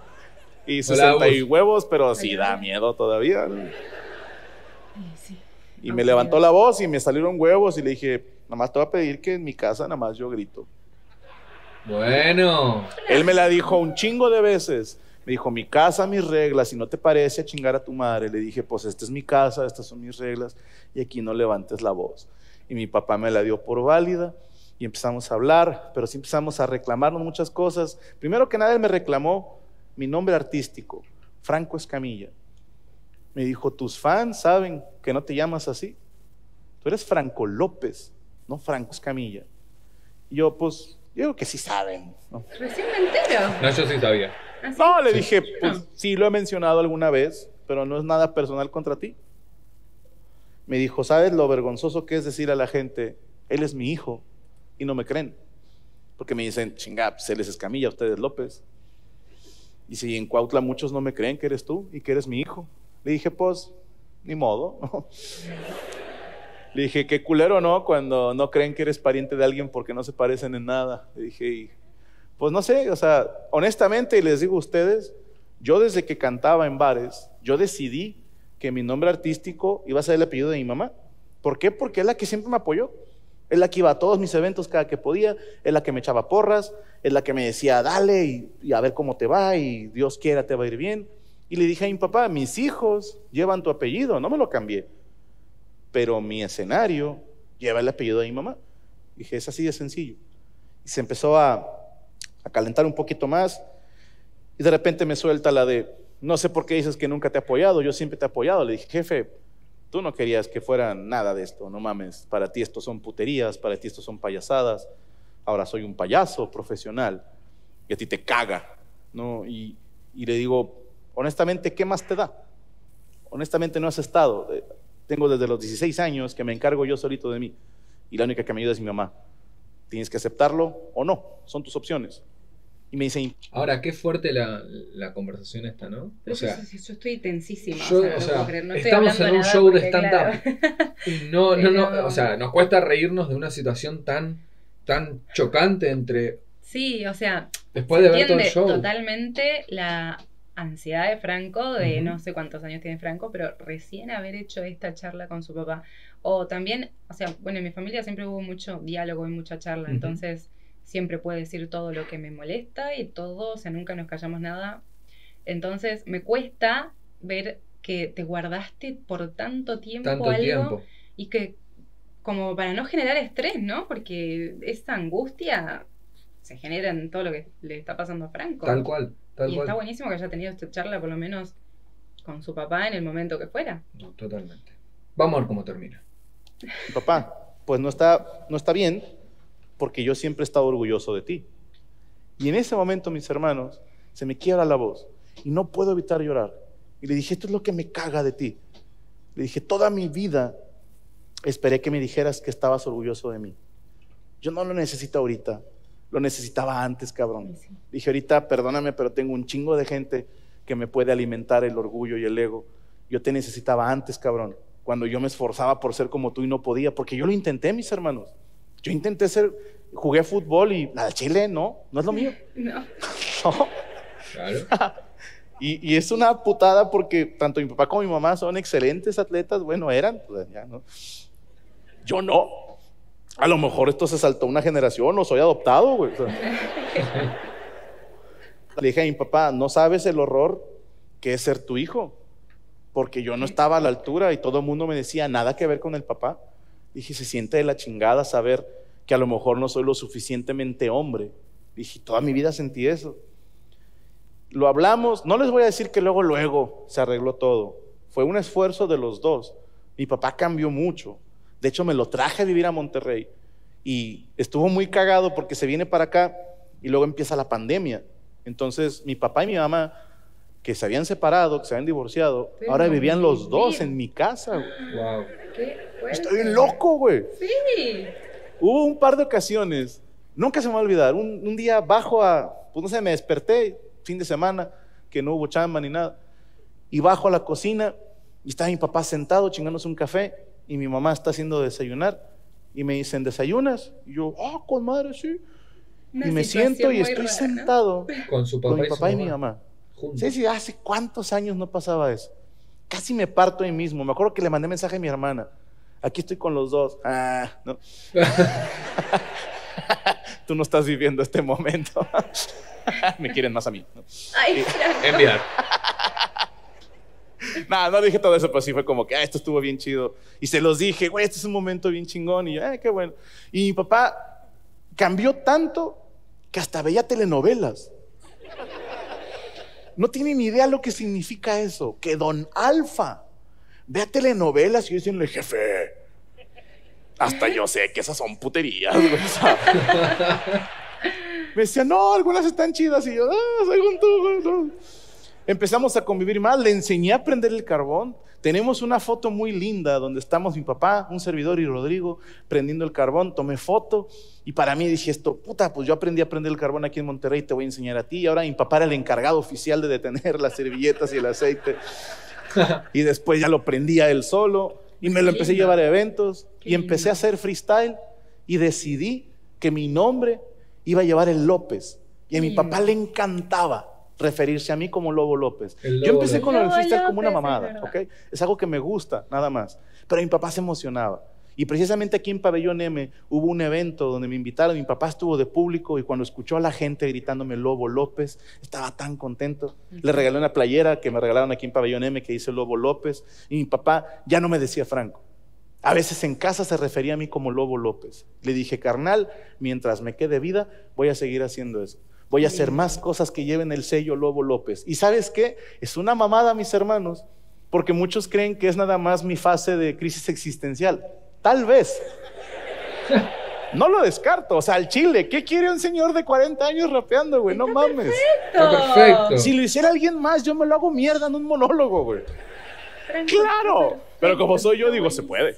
Y 60 y huevos, pero sí da miedo todavía, ¿no? Sí. Y me levantó la voz y me salieron huevos y le dije, nada más te voy a pedir que en mi casa nada más yo grito. Bueno. Él me la dijo un chingo de veces. Me dijo, mi casa, mis reglas, si no te parece a chingar a tu madre. Le dije, pues esta es mi casa, estas son mis reglas y aquí no levantes la voz. Y mi papá me la dio por válida y empezamos a hablar, pero sí empezamos a reclamarnos muchas cosas. Primero que nada, él me reclamó mi nombre artístico, Franco Escamilla. Me dijo, tus fans saben que no te llamas así. Tú eres Franco López, no Franco Escamilla. Y yo, pues, yo digo que sí saben, ¿no? Recién me entero. No, yo sí sabía. ¿Ah, sí? No, le dije, pues sí lo he mencionado alguna vez, pero no es nada personal contra ti. Me dijo, ¿sabes lo vergonzoso que es decir a la gente, él es mi hijo? Y no me creen. Porque me dicen, chinga, pues él es Escamilla, usted es López. Y si en Cuautla muchos no me creen que eres tú y que eres mi hijo. Le dije, pues, ni modo, ¿no? Le dije, qué culero, ¿no? Cuando no creen que eres pariente de alguien porque no se parecen en nada. Le dije, y, pues no sé, o sea, honestamente, y les digo a ustedes, yo desde que cantaba en bares, yo decidí que mi nombre artístico iba a ser el apellido de mi mamá. ¿Por qué? Porque es la que siempre me apoyó. Es la que iba a todos mis eventos cada que podía, es la que me echaba porras, es la que me decía, dale y a ver cómo te va y Dios quiera te va a ir bien. Y le dije a mi papá, mis hijos llevan tu apellido, no me lo cambié, pero mi escenario lleva el apellido de mi mamá. Dije, es así de sencillo. Y se empezó a calentar un poquito más y de repente me suelta la de, no sé por qué dices que nunca te he apoyado, yo siempre te he apoyado. Le dije, jefe, tú no querías que fuera nada de esto, no mames, para ti esto son puterías, para ti esto son payasadas, ahora soy un payaso profesional y a ti te caga, ¿no? Y le digo, honestamente, ¿qué más te da? Honestamente no has estado, tengo desde los 16 años que me encargo yo solito de mí y la única que me ayuda es mi mamá. Tienes que aceptarlo o no, son tus opciones. Y me dice, ahora, qué fuerte la conversación esta, ¿no? Pero O sea, yo estoy tensísima. yo, no puedo creer, no estoy estamos hablando en un nada show de porque, stand-up. claro. Y no, Pero- o sea, nos cuesta reírnos de una situación tan chocante entre, Sí, o sea, después de ver todo el entiende show. totalmente la ansiedad de Franco, de Ujú. no sé cuántos años tiene Franco, pero recién haber hecho esta charla con su papá. O también, o sea, bueno, en mi familia siempre hubo mucho diálogo y mucha charla, Ujú. entonces siempre puedo decir todo lo que me molesta y todo, o sea, nunca nos callamos nada. Entonces me cuesta ver que te guardaste por tanto tiempo Tanto algo tiempo. y que como para no generar estrés, ¿no? Porque esa angustia se genera en todo lo que le está pasando a Franco. Tal cual, tal Y cual. está buenísimo que haya tenido esta charla por lo menos con su papá en el momento que fuera. No, totalmente. Vamos a ver cómo termina. papá, pues no está bien porque yo siempre he estado orgulloso de ti. Y en ese momento, mis hermanos, se me quiebra la voz y no puedo evitar llorar. Y le dije, esto es lo que me caga de ti. Le dije, toda mi vida esperé que me dijeras que estabas orgulloso de mí. Yo no lo necesito ahorita, lo necesitaba antes, cabrón. Sí. Dije, ahorita, perdóname, pero tengo un chingo de gente que me puede alimentar el orgullo y el ego. Yo te necesitaba antes, cabrón, cuando yo me esforzaba por ser como tú y no podía, porque yo lo intenté, mis hermanos. Yo intenté jugué fútbol y al chile, no es lo mío. No. No. Claro. Y es una putada porque tanto mi papá como mi mamá son excelentes atletas, bueno, eran, pues ya, ¿no? Yo no. A lo mejor esto se saltó una generación o soy adoptado, güey. O sea. Le dije a mi papá, no sabes el horror que es ser tu hijo, porque yo no estaba a la altura y todo el mundo me decía, nada que ver con el papá. Dije, se siente de la chingada saber que a lo mejor no soy lo suficientemente hombre. Dije, toda mi vida sentí eso. Lo hablamos, no les voy a decir que luego se arregló todo. Fue un esfuerzo de los dos. Mi papá cambió mucho. De hecho, me lo traje a vivir a Monterrey y estuvo muy cagado porque se viene para acá y luego empieza la pandemia. Entonces, mi papá y mi mamá, que se habían separado, que se habían divorciado, Pero ahora vivían los vivir. dos en mi casa, güey. Wow. Qué fuerte. Estoy loco, güey. Sí. Hubo un par de ocasiones, nunca se me va a olvidar, un día bajo pues no sé, me desperté, fin de semana, que no hubo chamba ni nada, y bajo a la cocina y está mi papá sentado chingándose un café y mi mamá está haciendo desayunar y me dicen, ¿desayunas? Y yo, con madre, sí. Una Y me situación siento y muy estoy rara, ¿no? sentado Con su papá, con mi su papá y mi mamá. juntos. Sí, hace cuántos años no pasaba eso. Casi me parto ahí mismo. Me acuerdo que le mandé mensaje a mi hermana. Aquí estoy con los dos. No. Tú no estás viviendo este momento. Me quieren más a mí, ¿no? Ay, claro. Enviar. No dije todo eso, pero sí fue como que esto estuvo bien chido. Y se los dije, güey, este es un momento bien chingón. Y yo, qué bueno. Y mi papá cambió tanto que hasta veía telenovelas. No tiene ni idea lo que significa eso. Que Don Alfa vea telenovelas y yo diciéndole, jefe, hasta yo sé que esas son puterías, güey. Me decía, no, algunas están chidas. Y yo, según tú, güey, no. Empezamos a convivir más, le enseñé a prender el carbón. Tenemos una foto muy linda donde estamos mi papá, un servidor y Rodrigo prendiendo el carbón. Tomé foto y para mí dije esto, puta, pues yo aprendí a prender el carbón aquí en Monterrey, te voy a enseñar a ti. Y ahora mi papá era el encargado oficial de detener las servilletas y el aceite. Y después ya lo prendía él solo y me lo empecé a llevar a eventos y empecé a hacer freestyle y decidí que mi nombre iba a llevar el López. Y a mi papá le encantaba referirse a mí como Lobo López. Yo empecé con el freestyle como una mamada, ¿ok? Es algo que me gusta, nada más. Pero mi papá se emocionaba. Y precisamente aquí en Pabellón M hubo un evento donde me invitaron. Mi papá estuvo de público y cuando escuchó a la gente gritándome Lobo López, estaba tan contento. Le regalé una playera que me regalaron aquí en Pabellón M que dice Lobo López. Y mi papá ya no me decía Franco. A veces en casa se refería a mí como Lobo López. Le dije, carnal, mientras me quede vida, voy a seguir haciendo eso. Voy a hacer más cosas que lleven el sello Lobo López. ¿Y sabes qué? Es una mamada, mis hermanos, porque muchos creen que es nada más mi fase de crisis existencial. Tal vez. No lo descarto. O sea, al chile, ¿qué quiere un señor de 40 años rapeando, güey? No mames. Está perfecto. Si lo hiciera alguien más, yo me lo hago mierda en un monólogo, güey. ¡Claro! Pero como soy yo, digo, se puede.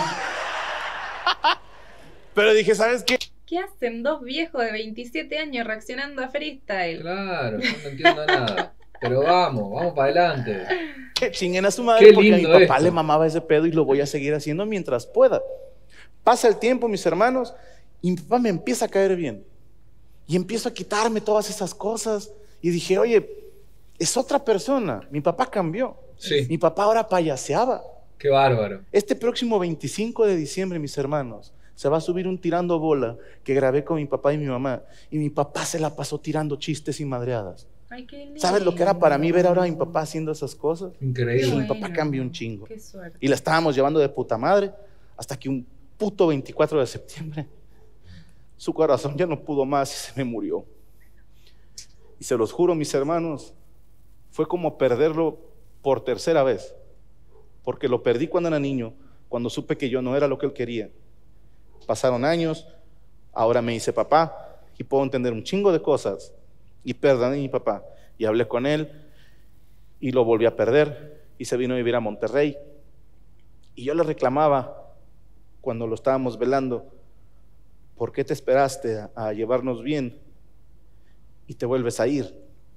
Pero dije, ¿sabes qué? ¿Qué hacen dos viejos de 27 años reaccionando a freestyle? Claro, yo no entiendo nada. Pero vamos para adelante. Que chinguen a su madre. Qué porque a mi lindo papá esto. le mamaba ese pedo y lo voy a seguir haciendo mientras pueda. Pasa el tiempo, mis hermanos, y mi papá me empieza a caer bien. Y empiezo a quitarme todas esas cosas. Y dije, oye, es otra persona. Mi papá cambió. Sí. Mi papá ahora payaseaba. Qué bárbaro. Este próximo 25 de diciembre, mis hermanos, se va a subir un tirando bola que grabé con mi papá y mi mamá. Y mi papá se la pasó tirando chistes y madreadas. Ay, qué lindo. ¿Sabes lo que era para mí ver ahora a mi papá haciendo esas cosas? Increíble. Y mi Bueno, papá cambió un chingo. Qué suerte. Y la estábamos llevando de puta madre hasta que un puto 24 de septiembre su corazón ya no pudo más y se me murió. Y se los juro, mis hermanos, fue como perderlo por tercera vez. Porque lo perdí cuando era niño, cuando supe que yo no era lo que él quería. Pasaron años, ahora me hice papá y puedo entender un chingo de cosas. Y perdoné a mi papá y hablé con él y lo volví a perder y se vino a vivir a Monterrey. Y yo le reclamaba cuando lo estábamos velando, ¿por qué te esperaste a llevarnos bien y te vuelves a ir?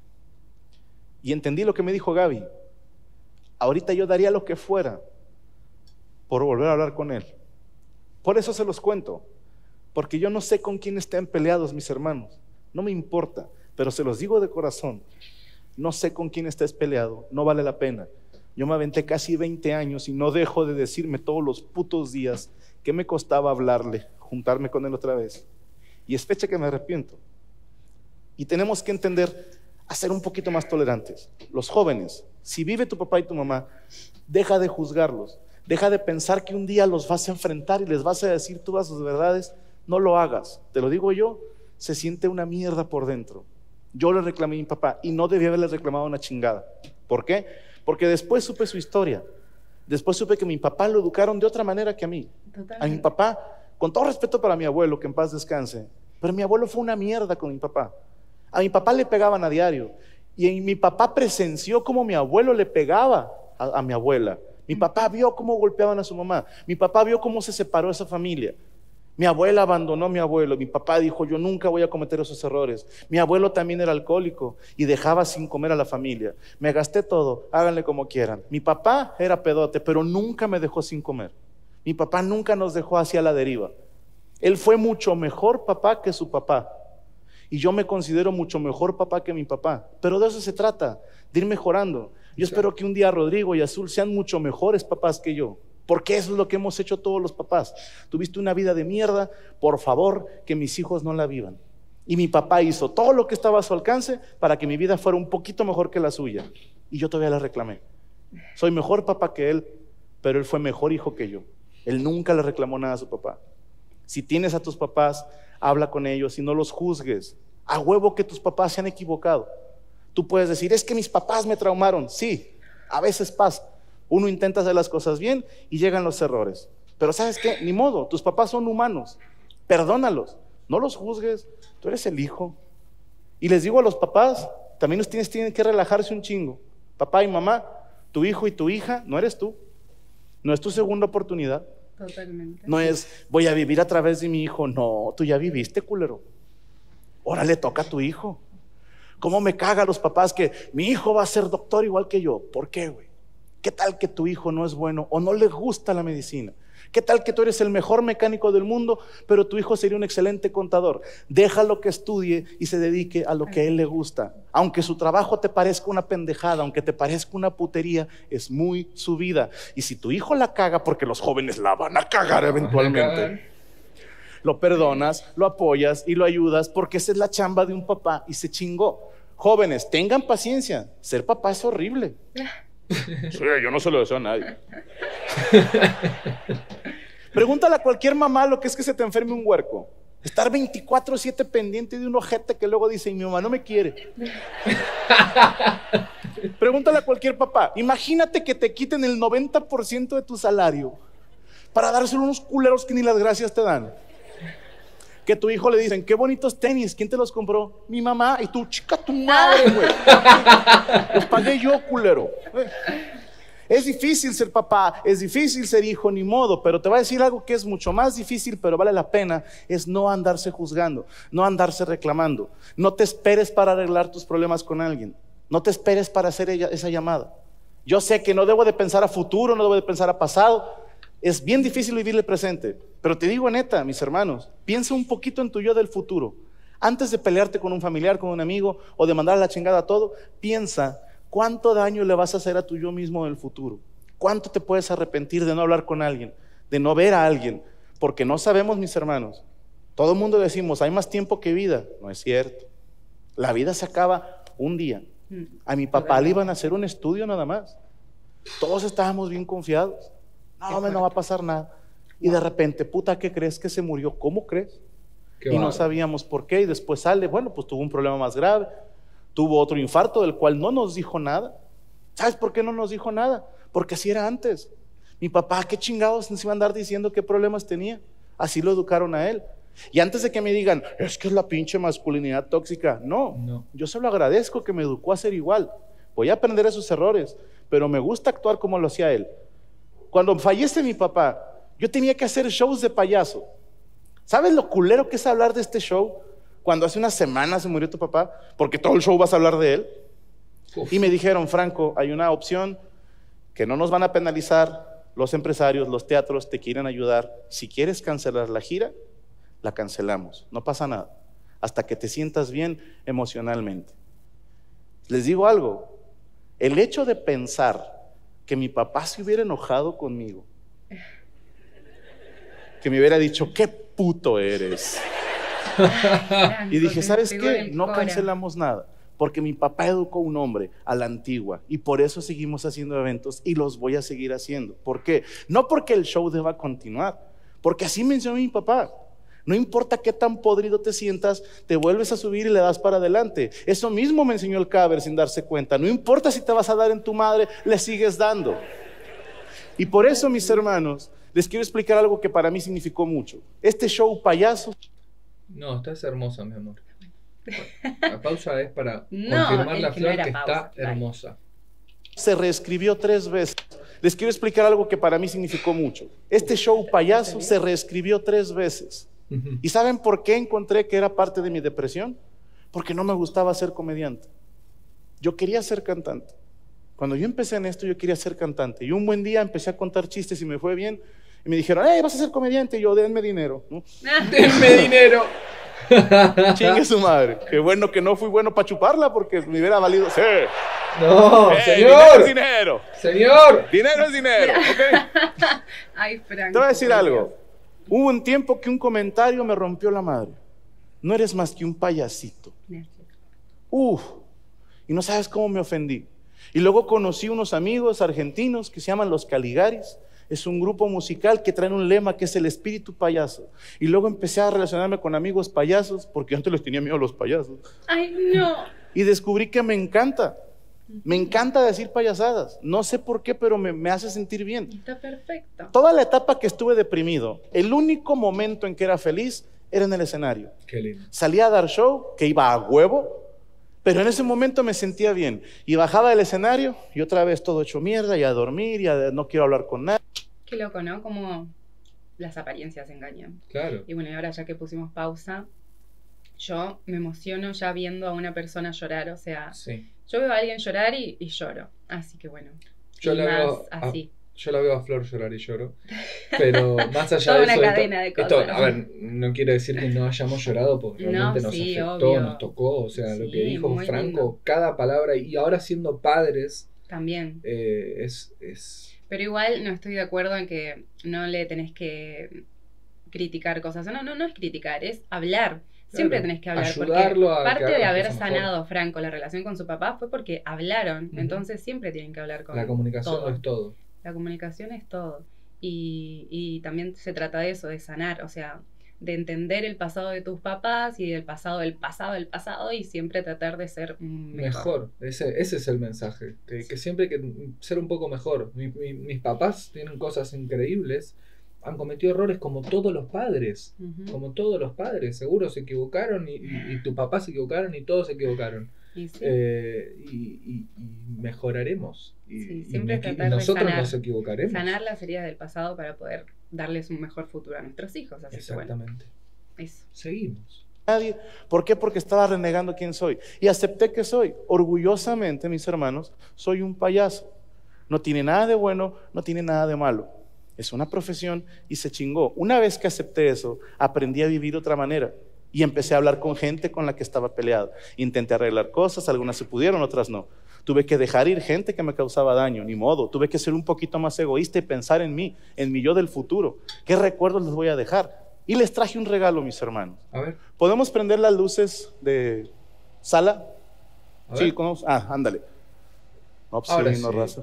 Y entendí lo que me dijo Gaby. Ahorita yo daría lo que fuera por volver a hablar con él. Por eso se los cuento, porque yo no sé con quién estén peleados mis hermanos, no me importa, pero se los digo de corazón, no sé con quién estés peleado, no vale la pena. Yo me aventé casi 20 años y no dejo de decirme todos los putos días que me costaba hablarle, juntarme con él otra vez. Y es fecha que me arrepiento. Y tenemos que entender a ser un poquito más tolerantes. Los jóvenes, si vive tu papá y tu mamá, deja de juzgarlos. Deja de pensar que un día los vas a enfrentar y les vas a decir todas sus verdades. No lo hagas, te lo digo yo, se siente una mierda por dentro. Yo le reclamé a mi papá y no debía haberle reclamado una chingada. ¿Por qué? Porque después supe su historia. Después supe que mi papá lo educaron de otra manera que a mí. Totalmente. A mi papá, con todo respeto para mi abuelo, que en paz descanse, pero mi abuelo fue una mierda con mi papá. A mi papá le pegaban a diario y mi papá presenció cómo mi abuelo le pegaba a mi abuela. Mi papá vio cómo golpeaban a su mamá. Mi papá vio cómo se separó esa familia. Mi abuela abandonó a mi abuelo. Mi papá dijo, yo nunca voy a cometer esos errores. Mi abuelo también era alcohólico y dejaba sin comer a la familia. Me gasté todo, háganle como quieran. Mi papá era pedote, pero nunca me dejó sin comer. Mi papá nunca nos dejó hacia la deriva. Él fue mucho mejor papá que su papá. Y yo me considero mucho mejor papá que mi papá. Pero de eso se trata, de ir mejorando. Yo espero que un día Rodrigo y Azul sean mucho mejores papás que yo. Porque eso es lo que hemos hecho todos los papás. Tuviste una vida de mierda, por favor, que mis hijos no la vivan. Y mi papá hizo todo lo que estaba a su alcance para que mi vida fuera un poquito mejor que la suya. Y yo todavía le reclamé. Soy mejor papá que él, pero él fue mejor hijo que yo. Él nunca le reclamó nada a su papá. Si tienes a tus papás, habla con ellos y no los juzgues. A huevo que tus papás se han equivocado. Tú puedes decir, es que mis papás me traumaron. Sí, a veces pasa. Uno intenta hacer las cosas bien y llegan los errores. Pero ¿sabes qué? Ni modo, tus papás son humanos. Perdónalos, no los juzgues. Tú eres el hijo. Y les digo a los papás, también ustedes tienen que relajarse un chingo. Papá y mamá, tu hijo y tu hija no eres tú. No es tu segunda oportunidad. Totalmente. No es, voy a vivir a través de mi hijo. No, tú ya viviste, culero. Ahora le toca a tu hijo. ¿Cómo me caga a los papás que mi hijo va a ser doctor igual que yo? ¿Por qué, güey? ¿Qué tal que tu hijo no es bueno o no le gusta la medicina? ¿Qué tal que tú eres el mejor mecánico del mundo, pero tu hijo sería un excelente contador? Déjalo que estudie y se dedique a lo que a él le gusta. Aunque su trabajo te parezca una pendejada, aunque te parezca una putería, es muy su vida. Y si tu hijo la caga, porque los jóvenes la van a cagar eventualmente, lo perdonas, lo apoyas y lo ayudas, porque esa es la chamba de un papá y se chingó. Jóvenes, tengan paciencia. Ser papá es horrible. Sí, yo no se lo deseo a nadie. Pregúntale a cualquier mamá lo que es que se te enferme un huerco. Estar 24/7 pendiente de un ojete que luego dice, mi mamá no me quiere. Pregúntale a cualquier papá. Imagínate que te quiten el 90% de tu salario para dárselo a unos culeros que ni las gracias te dan. Que tu hijo le dicen, qué bonitos tenis, ¿quién te los compró? Mi mamá. Y tú, chica tu madre, güey. Los pagué yo, culero. Es difícil ser papá, es difícil ser hijo, ni modo. Pero te voy a decir algo que es mucho más difícil, pero vale la pena. Es no andarse juzgando, no andarse reclamando. No te esperes para arreglar tus problemas con alguien. No te esperes para hacer esa llamada. Yo sé que no debo de pensar a futuro, no debo de pensar a pasado. Es bien difícil vivir el presente, pero te digo neta, mis hermanos, piensa un poquito en tu yo del futuro. Antes de pelearte con un familiar, con un amigo, o de mandar a la chingada a todo, piensa cuánto daño le vas a hacer a tu yo mismo del futuro. Cuánto te puedes arrepentir de no hablar con alguien, de no ver a alguien, porque no sabemos, mis hermanos. Todo el mundo decimos, hay más tiempo que vida. No es cierto. La vida se acaba un día. A mi papá le iban a hacer un estudio nada más. Todos estábamos bien confiados. No, no va a pasar nada. Y de repente, puta, ¿qué crees? Que se murió. ¿Cómo crees? Y no sabíamos por qué. Y después sale, bueno, pues tuvo un problema más grave. Tuvo otro infarto del cual no nos dijo nada. ¿Sabes por qué no nos dijo nada? Porque así era antes. Mi papá, ¿qué chingados nos iba a andar diciendo qué problemas tenía? Así lo educaron a él. Y antes de que me digan, es que es la pinche masculinidad tóxica. No, yo se lo agradezco que me educó a ser igual. Voy a aprender esos errores, pero me gusta actuar como lo hacía él. Cuando fallece mi papá, yo tenía que hacer shows de payaso. ¿Sabes lo culero que es hablar de este show? Cuando hace unas semanas se murió tu papá, porque todo el show vas a hablar de él. Y me dijeron, Franco, hay una opción que no nos van a penalizar. Los empresarios, los teatros te quieren ayudar. Si quieres cancelar la gira, la cancelamos. No pasa nada. Hasta que te sientas bien emocionalmente. Les digo algo. El hecho de pensar que mi papá se hubiera enojado conmigo, que me hubiera dicho, qué puto eres. Y dije, ¿sabes qué? No cancelamos nada, porque mi papá educó a un hombre a la antigua, y por eso seguimos haciendo eventos y los voy a seguir haciendo. ¿Por qué? No porque el show deba continuar, porque así me enseñó mi papá. No importa qué tan podrido te sientas, te vuelves a subir y le das para adelante. Eso mismo me enseñó el Caber sin darse cuenta. No importa si te vas a dar en tu madre, le sigues dando. Y por eso, mis hermanos, les quiero explicar algo que para mí significó mucho. Este show payaso... No, estás hermosa, mi amor. La pausa es para confirmar la flor que está hermosa. Se reescribió 3 veces. Les quiero explicar algo que para mí significó mucho. Este show payaso se reescribió 3 veces. ¿Y saben por qué encontré que era parte de mi depresión? Porque no me gustaba ser comediante. Yo quería ser cantante. Cuando yo empecé en esto, yo quería ser cantante. Y un buen día empecé a contar chistes y me fue bien. Y me dijeron, vas a ser comediante. Y yo, denme dinero, ¿no? ¡Denme dinero! Chingue su madre. Qué bueno que no fui bueno para chuparla, porque me hubiera valido. Sí. No, Dinero es señor. dinero. Señor. Dinero es dinero, ¿ok? Ay, Franco. Te voy a decir por algo. Dios. Hubo un tiempo que un comentario me rompió la madre. No eres más que un payasito. Y no sabes cómo me ofendí. Y luego conocí unos amigos argentinos que se llaman los Caligaris. Es un grupo musical que traen un lema que es el espíritu payaso. Y luego empecé a relacionarme con amigos payasos, porque antes les tenía miedo a los payasos. Ay, no. Y descubrí que me encanta. Me encanta decir payasadas. No sé por qué, pero me hace sentir bien. Está perfecto. Toda la etapa que estuve deprimido, el único momento en que era feliz era en el escenario. Qué lindo. Salía a dar show, que iba a huevo, pero en ese momento me sentía bien. Y bajaba del escenario y otra vez todo hecho mierda, y a dormir, y no quiero hablar con nadie. Qué loco, ¿no? Como las apariencias engañan. Claro. Y bueno, y ahora ya que pusimos pausa, yo me emociono ya viendo a una persona llorar. O sea, Sí. yo veo a alguien llorar y lloro. Así que bueno. Yo y la más veo así. Yo la veo a Flor llorar y lloro. Pero más allá Toda de una eso. cadena de cosas. A ver, no quiere decir que no hayamos llorado porque No, realmente nos sí, afectó, obvio. nos tocó. O sea, lo que Sí, dijo muy Franco, lindo. cada palabra, y ahora siendo padres, También. es Pero igual no estoy de acuerdo en que no le tenés que criticar cosas. No es criticar, es hablar. Siempre Claro, tenés que hablar. ayudarlo a porque que parte haga de las haber cosas mejor. sanado Franco la relación con su papá fue porque hablaron. Ujú. Entonces siempre tienen que hablar con la comunicación todo. lo es todo. La comunicación es todo. Y también se trata de eso, de sanar. O sea, de entender el pasado de tus papás y del pasado del pasado del pasado y siempre tratar de ser mejor. Ese es el mensaje. Que siempre hay que ser un poco mejor. Mis papás tienen cosas increíbles. Han cometido errores como todos los padres. Ujú. Como todos los padres. Seguro se equivocaron y tu papá se equivocaron y todos se equivocaron. Y sí. Y mejoraremos. Sí, siempre y tratar de nosotros sanar. nos equivocaremos. Sanar las heridas del pasado para poder darles un mejor futuro a nuestros hijos. Así que bueno, Exactamente. eso. Seguimos. Nadie. ¿Por qué? Porque estaba renegando quién soy. Y acepté que soy. Orgullosamente, mis hermanos, soy un payaso. No tiene nada de bueno, no tiene nada de malo. Es una profesión y se chingó. Una vez que acepté eso, aprendí a vivir de otra manera. Y empecé a hablar con gente con la que estaba peleado. Intenté arreglar cosas, algunas se pudieron, otras no. Tuve que dejar ir gente que me causaba daño, ni modo. Tuve que ser un poquito más egoísta y pensar en mí, en mi yo del futuro. ¿Qué recuerdos les voy a dejar? Y les traje un regalo, mis hermanos. A ver. ¿Podemos prender las luces de sala? A Sí, ver. ándale. No, pues Ahora sí, no, sí. raza.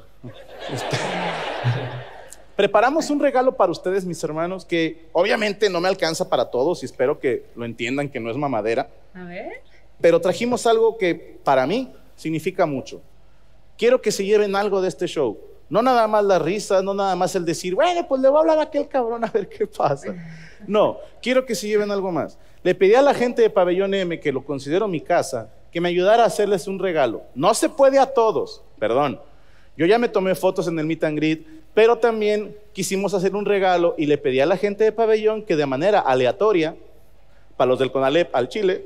Preparamos un regalo para ustedes, mis hermanos, que obviamente no me alcanza para todos y espero que lo entiendan que no es mamadera, A ver. pero trajimos algo que para mí significa mucho. Quiero que se lleven algo de este show. No nada más la risa, no nada más el decir, bueno, pues le voy a hablar a aquel cabrón a ver qué pasa. No, quiero que se lleven algo más. Le pedí a la gente de Pabellón M, que lo considero mi casa, que me ayudara a hacerles un regalo. No se puede a todos, perdón. Yo ya me tomé fotos en el meet and greet, pero también quisimos hacer un regalo y le pedí a la gente de Pabellón que de manera aleatoria, para los del CONALEP al Chile,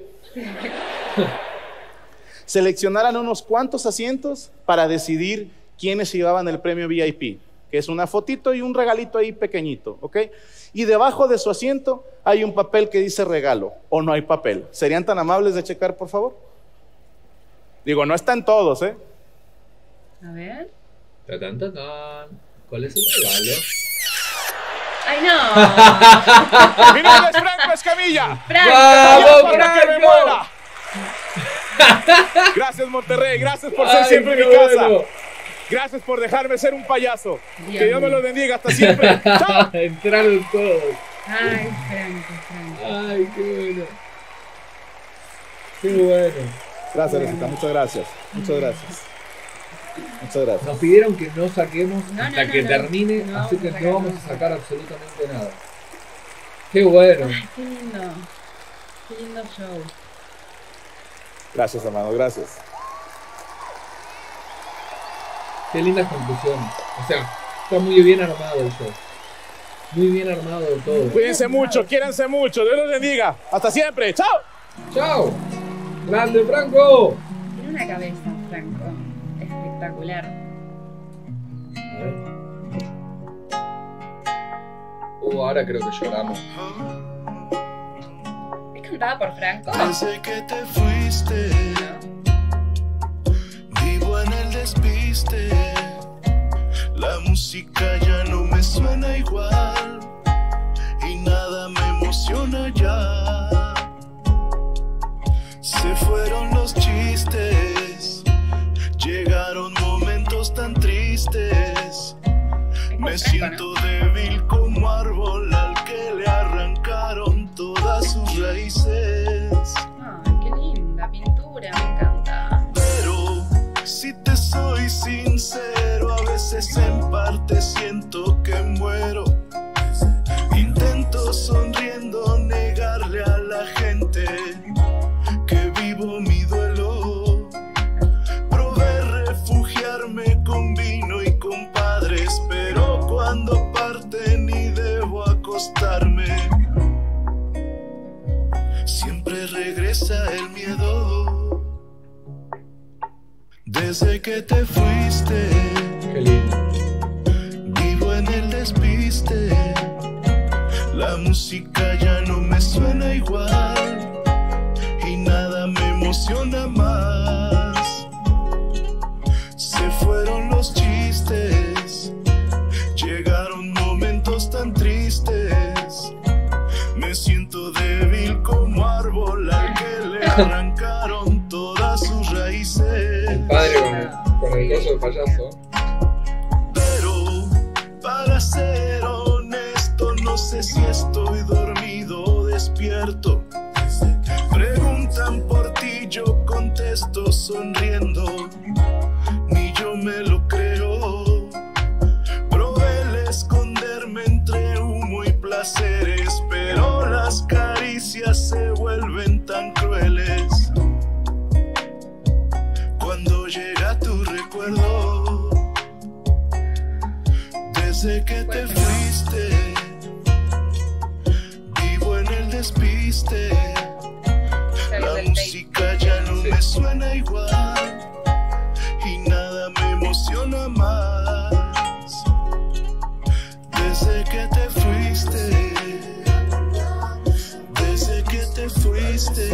seleccionaran unos cuantos asientos para decidir quiénes se llevaban el premio VIP, que es una fotito y un regalito ahí pequeñito, ¿ok? Y debajo de su asiento hay un papel que dice regalo, o no hay papel. ¿Serían tan amables de checar, por favor? Digo, no están todos, ¿eh? A ver. Tatán, tatán. ¿Cuál es el regalo? ¡Ay, no! ¡Mi nombre es Franco Escamilla! ¡Franco! ¡Vamos, ¡Para que me Franco! muera! Gracias, Monterrey. Gracias por ser Ay, siempre qué mi casa. bueno. Gracias por dejarme ser un payaso. Dios Que Dios me mío. lo bendiga. Hasta siempre. ¡Chao! Entraron todos. ¡Ay, Franco! Ay, qué bueno. Qué bueno. Gracias, Rosita, muchas gracias. Muchas gracias. Muchas gracias. Nos pidieron que no saquemos No, hasta no, que no. termine, No así vamos que a sacar no vamos nada. a sacar absolutamente nada. Qué bueno. ¡Ay, qué lindo! ¡Qué lindo show! Gracias, hermano, gracias. Qué lindas conclusiones. O sea, está muy bien armado el show. Muy bien armado todo. Cuídense mucho, quiéranse mucho. Dios los bendiga. Hasta siempre. ¡Chao! ¡Chao! ¡Grande, Franco! Tiene una cabeza, Franco. Espectacular. A ver. Ahora creo que lloramos. ¿Es cantada por Franco? Desde que te fuiste, vivo en el despiste, la música ya no me suena igual y nada me emociona ya. Se fueron los chistes, llegaron momentos tan tristes. Me siento débil como árbol al que le arrancaron todas sus raíces. Ay, qué linda pintura, me encanta. Pero si te soy sincero, a veces en parte siento que muero. Intento sonriendo negarle a la gente que vivo mi duelo. Probé refugiarme con vino y con padres, pero cuando parten y debo acostarme, siempre regresa el miedo. Desde que te fuiste, Qué lindo. vivo en el despiste. La música ya no me suena igual y nada me emociona más. Se fueron los chistes, llegaron momentos tan tristes. Me siento débil como árbol al que le arrancaron todas sus raíces. El padre con el coso de payaso. Pero para ser honesto, no sé si estoy dormido o despierto. Preguntan por ti, yo contesto sonriendo, ni yo me lo creo. Probé el esconderme entre humo y placeres, pero las caricias se vuelven tan crueles cuando llega tu recuerdo. Desde que te fuiste, vivo en el despiste. La música ya no me suena igual y nada me emociona más. Desde que te fuiste, desde que te fuiste,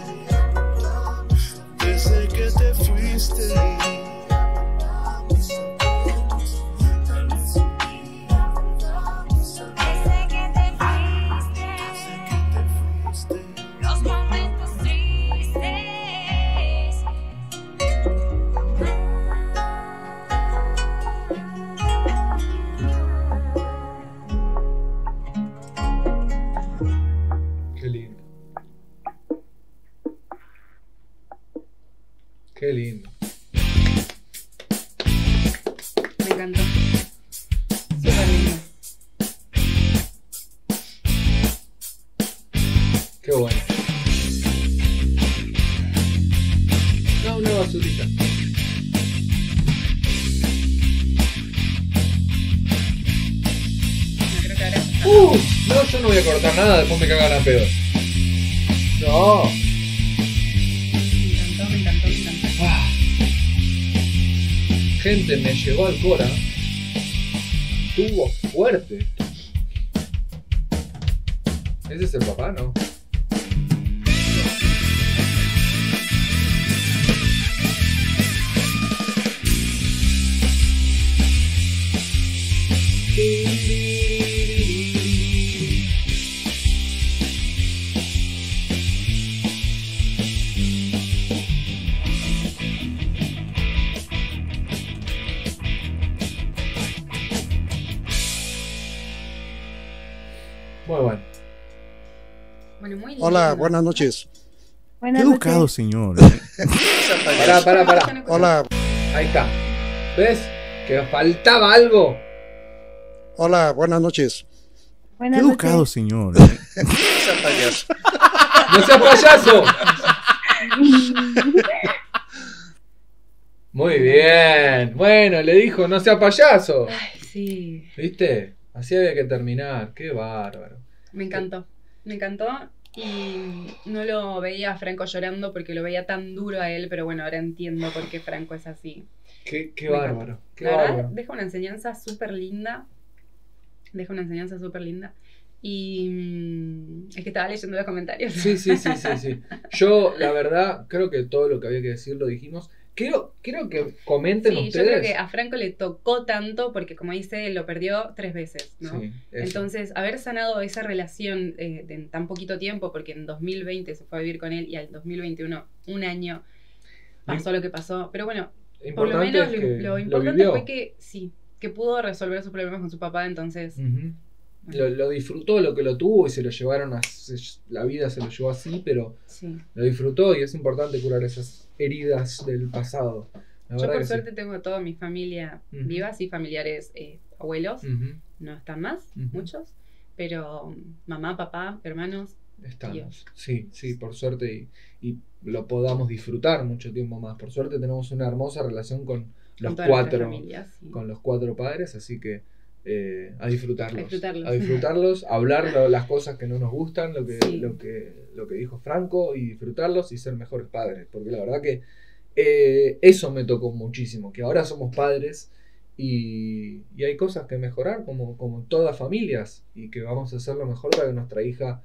desde que te fuiste. Los momentos tristes. Qué lindo. Qué lindo. Me encantó. Súper lindo. Qué bueno. No, una basurita. No creo que ahora. No, yo no voy a cortar nada, después me cagan a pedos. No. Me encantó, me encantó, me encantó. Ah. Gente, me llegó al Cora. Estuvo fuerte. ¿Ese es el papá, no? Muy bueno. Bueno, muy lindo. Hola, buenas noches. Buenas Qué educado, noches. señor. Pará. Hola, Ahí está. ¿Ves? Que faltaba algo. hola, buenas noches. Qué Buenas educado, noches. señor. ¡No seas payaso! Muy bien. Bueno, le dijo, no sea payaso. Ay, sí. ¿Viste? Así había que terminar. Qué bárbaro. Me encantó. Me encantó. Y no lo veía a Franco llorando porque lo veía tan duro a él, pero bueno, ahora entiendo por qué Franco es así. Qué Me bárbaro. encantó. Qué La verdad, bárbaro. deja una enseñanza súper linda. Y es que estaba leyendo los comentarios. Sí. Yo, la verdad, creo que todo lo que había que decir lo dijimos. quiero que comenten Sí, ustedes. yo creo que a Franco le tocó tanto porque, como dice, lo perdió 3 veces, ¿no? Sí, eso. Entonces, haber sanado esa relación en tan poquito tiempo, porque en 2020 se fue a vivir con él y al 2021, un año, pasó lo que pasó. Pero bueno, por lo menos es que lo importante vivió. fue que sí, que pudo resolver sus problemas con su papá, entonces... Ujú. Lo disfrutó lo que lo tuvo y se lo llevaron la vida se lo llevó así, pero Sí. lo disfrutó y es importante curar esas heridas del pasado. La Yo verdad por que suerte tengo toda mi familia Ujú. viva, sí, familiares, abuelos, sí. Ujú. no están más, Ujú. muchos, pero mamá, papá, hermanos, Estamos. Dios. Sí, por suerte y lo podamos disfrutar mucho tiempo más. Por suerte tenemos una hermosa relación con los con todas nuestras 4, familias. Sí. con los 4 padres, así que a disfrutarlos. A disfrutarlos. A disfrutarlos, hablar las cosas que no nos gustan, lo que, Sí. lo que dijo Franco, y disfrutarlos y ser mejores padres. Porque la verdad que eso me tocó muchísimo, que ahora somos padres y hay cosas que mejorar como todas familias, y que vamos a hacer lo mejor para que nuestra hija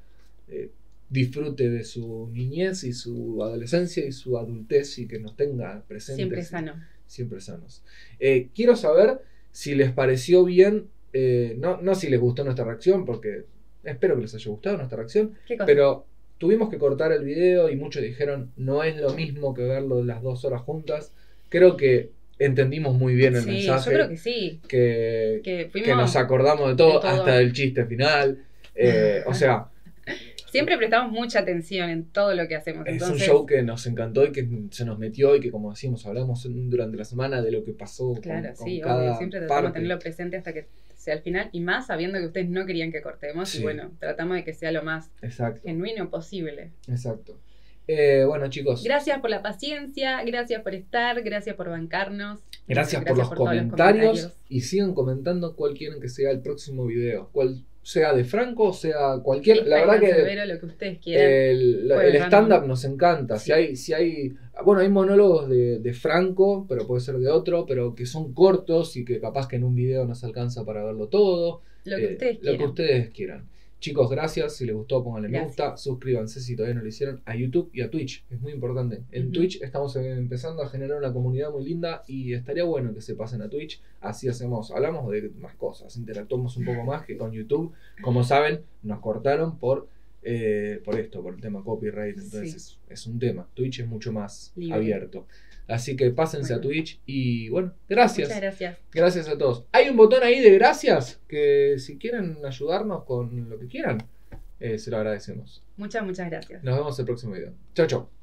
disfrute de su niñez y su adolescencia y su adultez, y que nos tenga presentes. Siempre sano. Siempre sanos. Quiero saber si les pareció bien, no si les gustó nuestra reacción, porque espero que les haya gustado nuestra reacción, ¿Qué cosa? pero tuvimos que cortar el video y muchos dijeron no es lo mismo que verlo las 2 horas juntas. Creo que entendimos muy bien el Sí, mensaje, yo creo que sí. que Que fuimos... que nos acordamos de todo, de todo. hasta del chiste final. O sea, Siempre prestamos mucha atención en todo lo que hacemos. es Entonces, un show que nos encantó y que se nos metió, y que, como decimos, hablamos durante la semana de lo que pasó claro, con sí, cada obvio, siempre tratamos de parte. tenerlo presente hasta que sea el final, y más sabiendo que ustedes no querían que cortemos, Sí. y bueno, tratamos de que sea lo más Exacto, genuino posible. exacto. Bueno, chicos, Gracias por la paciencia, gracias por estar, gracias por bancarnos. gracias por los todos comentarios, y sigan comentando cuál quieren que sea el próximo video, cuál sea de Franco, sea cualquier. La verdad que Severo, lo que ustedes quieran. el Jueves stand-up random. nos encanta. Sí. Si hay bueno, hay monólogos de Franco, pero puede ser de otro, pero que son cortos y que capaz que en un video nos alcanza para verlo todo. Lo que ustedes Lo quieran. que ustedes quieran. Chicos, gracias. Si les gustó, pónganle me Gracias. gusta. Suscríbanse si todavía no lo hicieron a YouTube y a Twitch. Es muy importante. En Ujú. Twitch estamos empezando a generar una comunidad muy linda, y estaría bueno que se pasen a Twitch. Así hablamos de más cosas, interactuamos un poco más que con YouTube. Como saben, nos cortaron por esto, por el tema copyright. Entonces es un tema. Twitch es mucho más Libre. abierto. Así que pásense a Bueno. Twitch y bueno, gracias. Muchas gracias. Gracias a todos. Hay un botón ahí de gracias, que si quieren ayudarnos con lo que quieran, se lo agradecemos. Muchas gracias. Nos vemos en el próximo video. Chau, chau.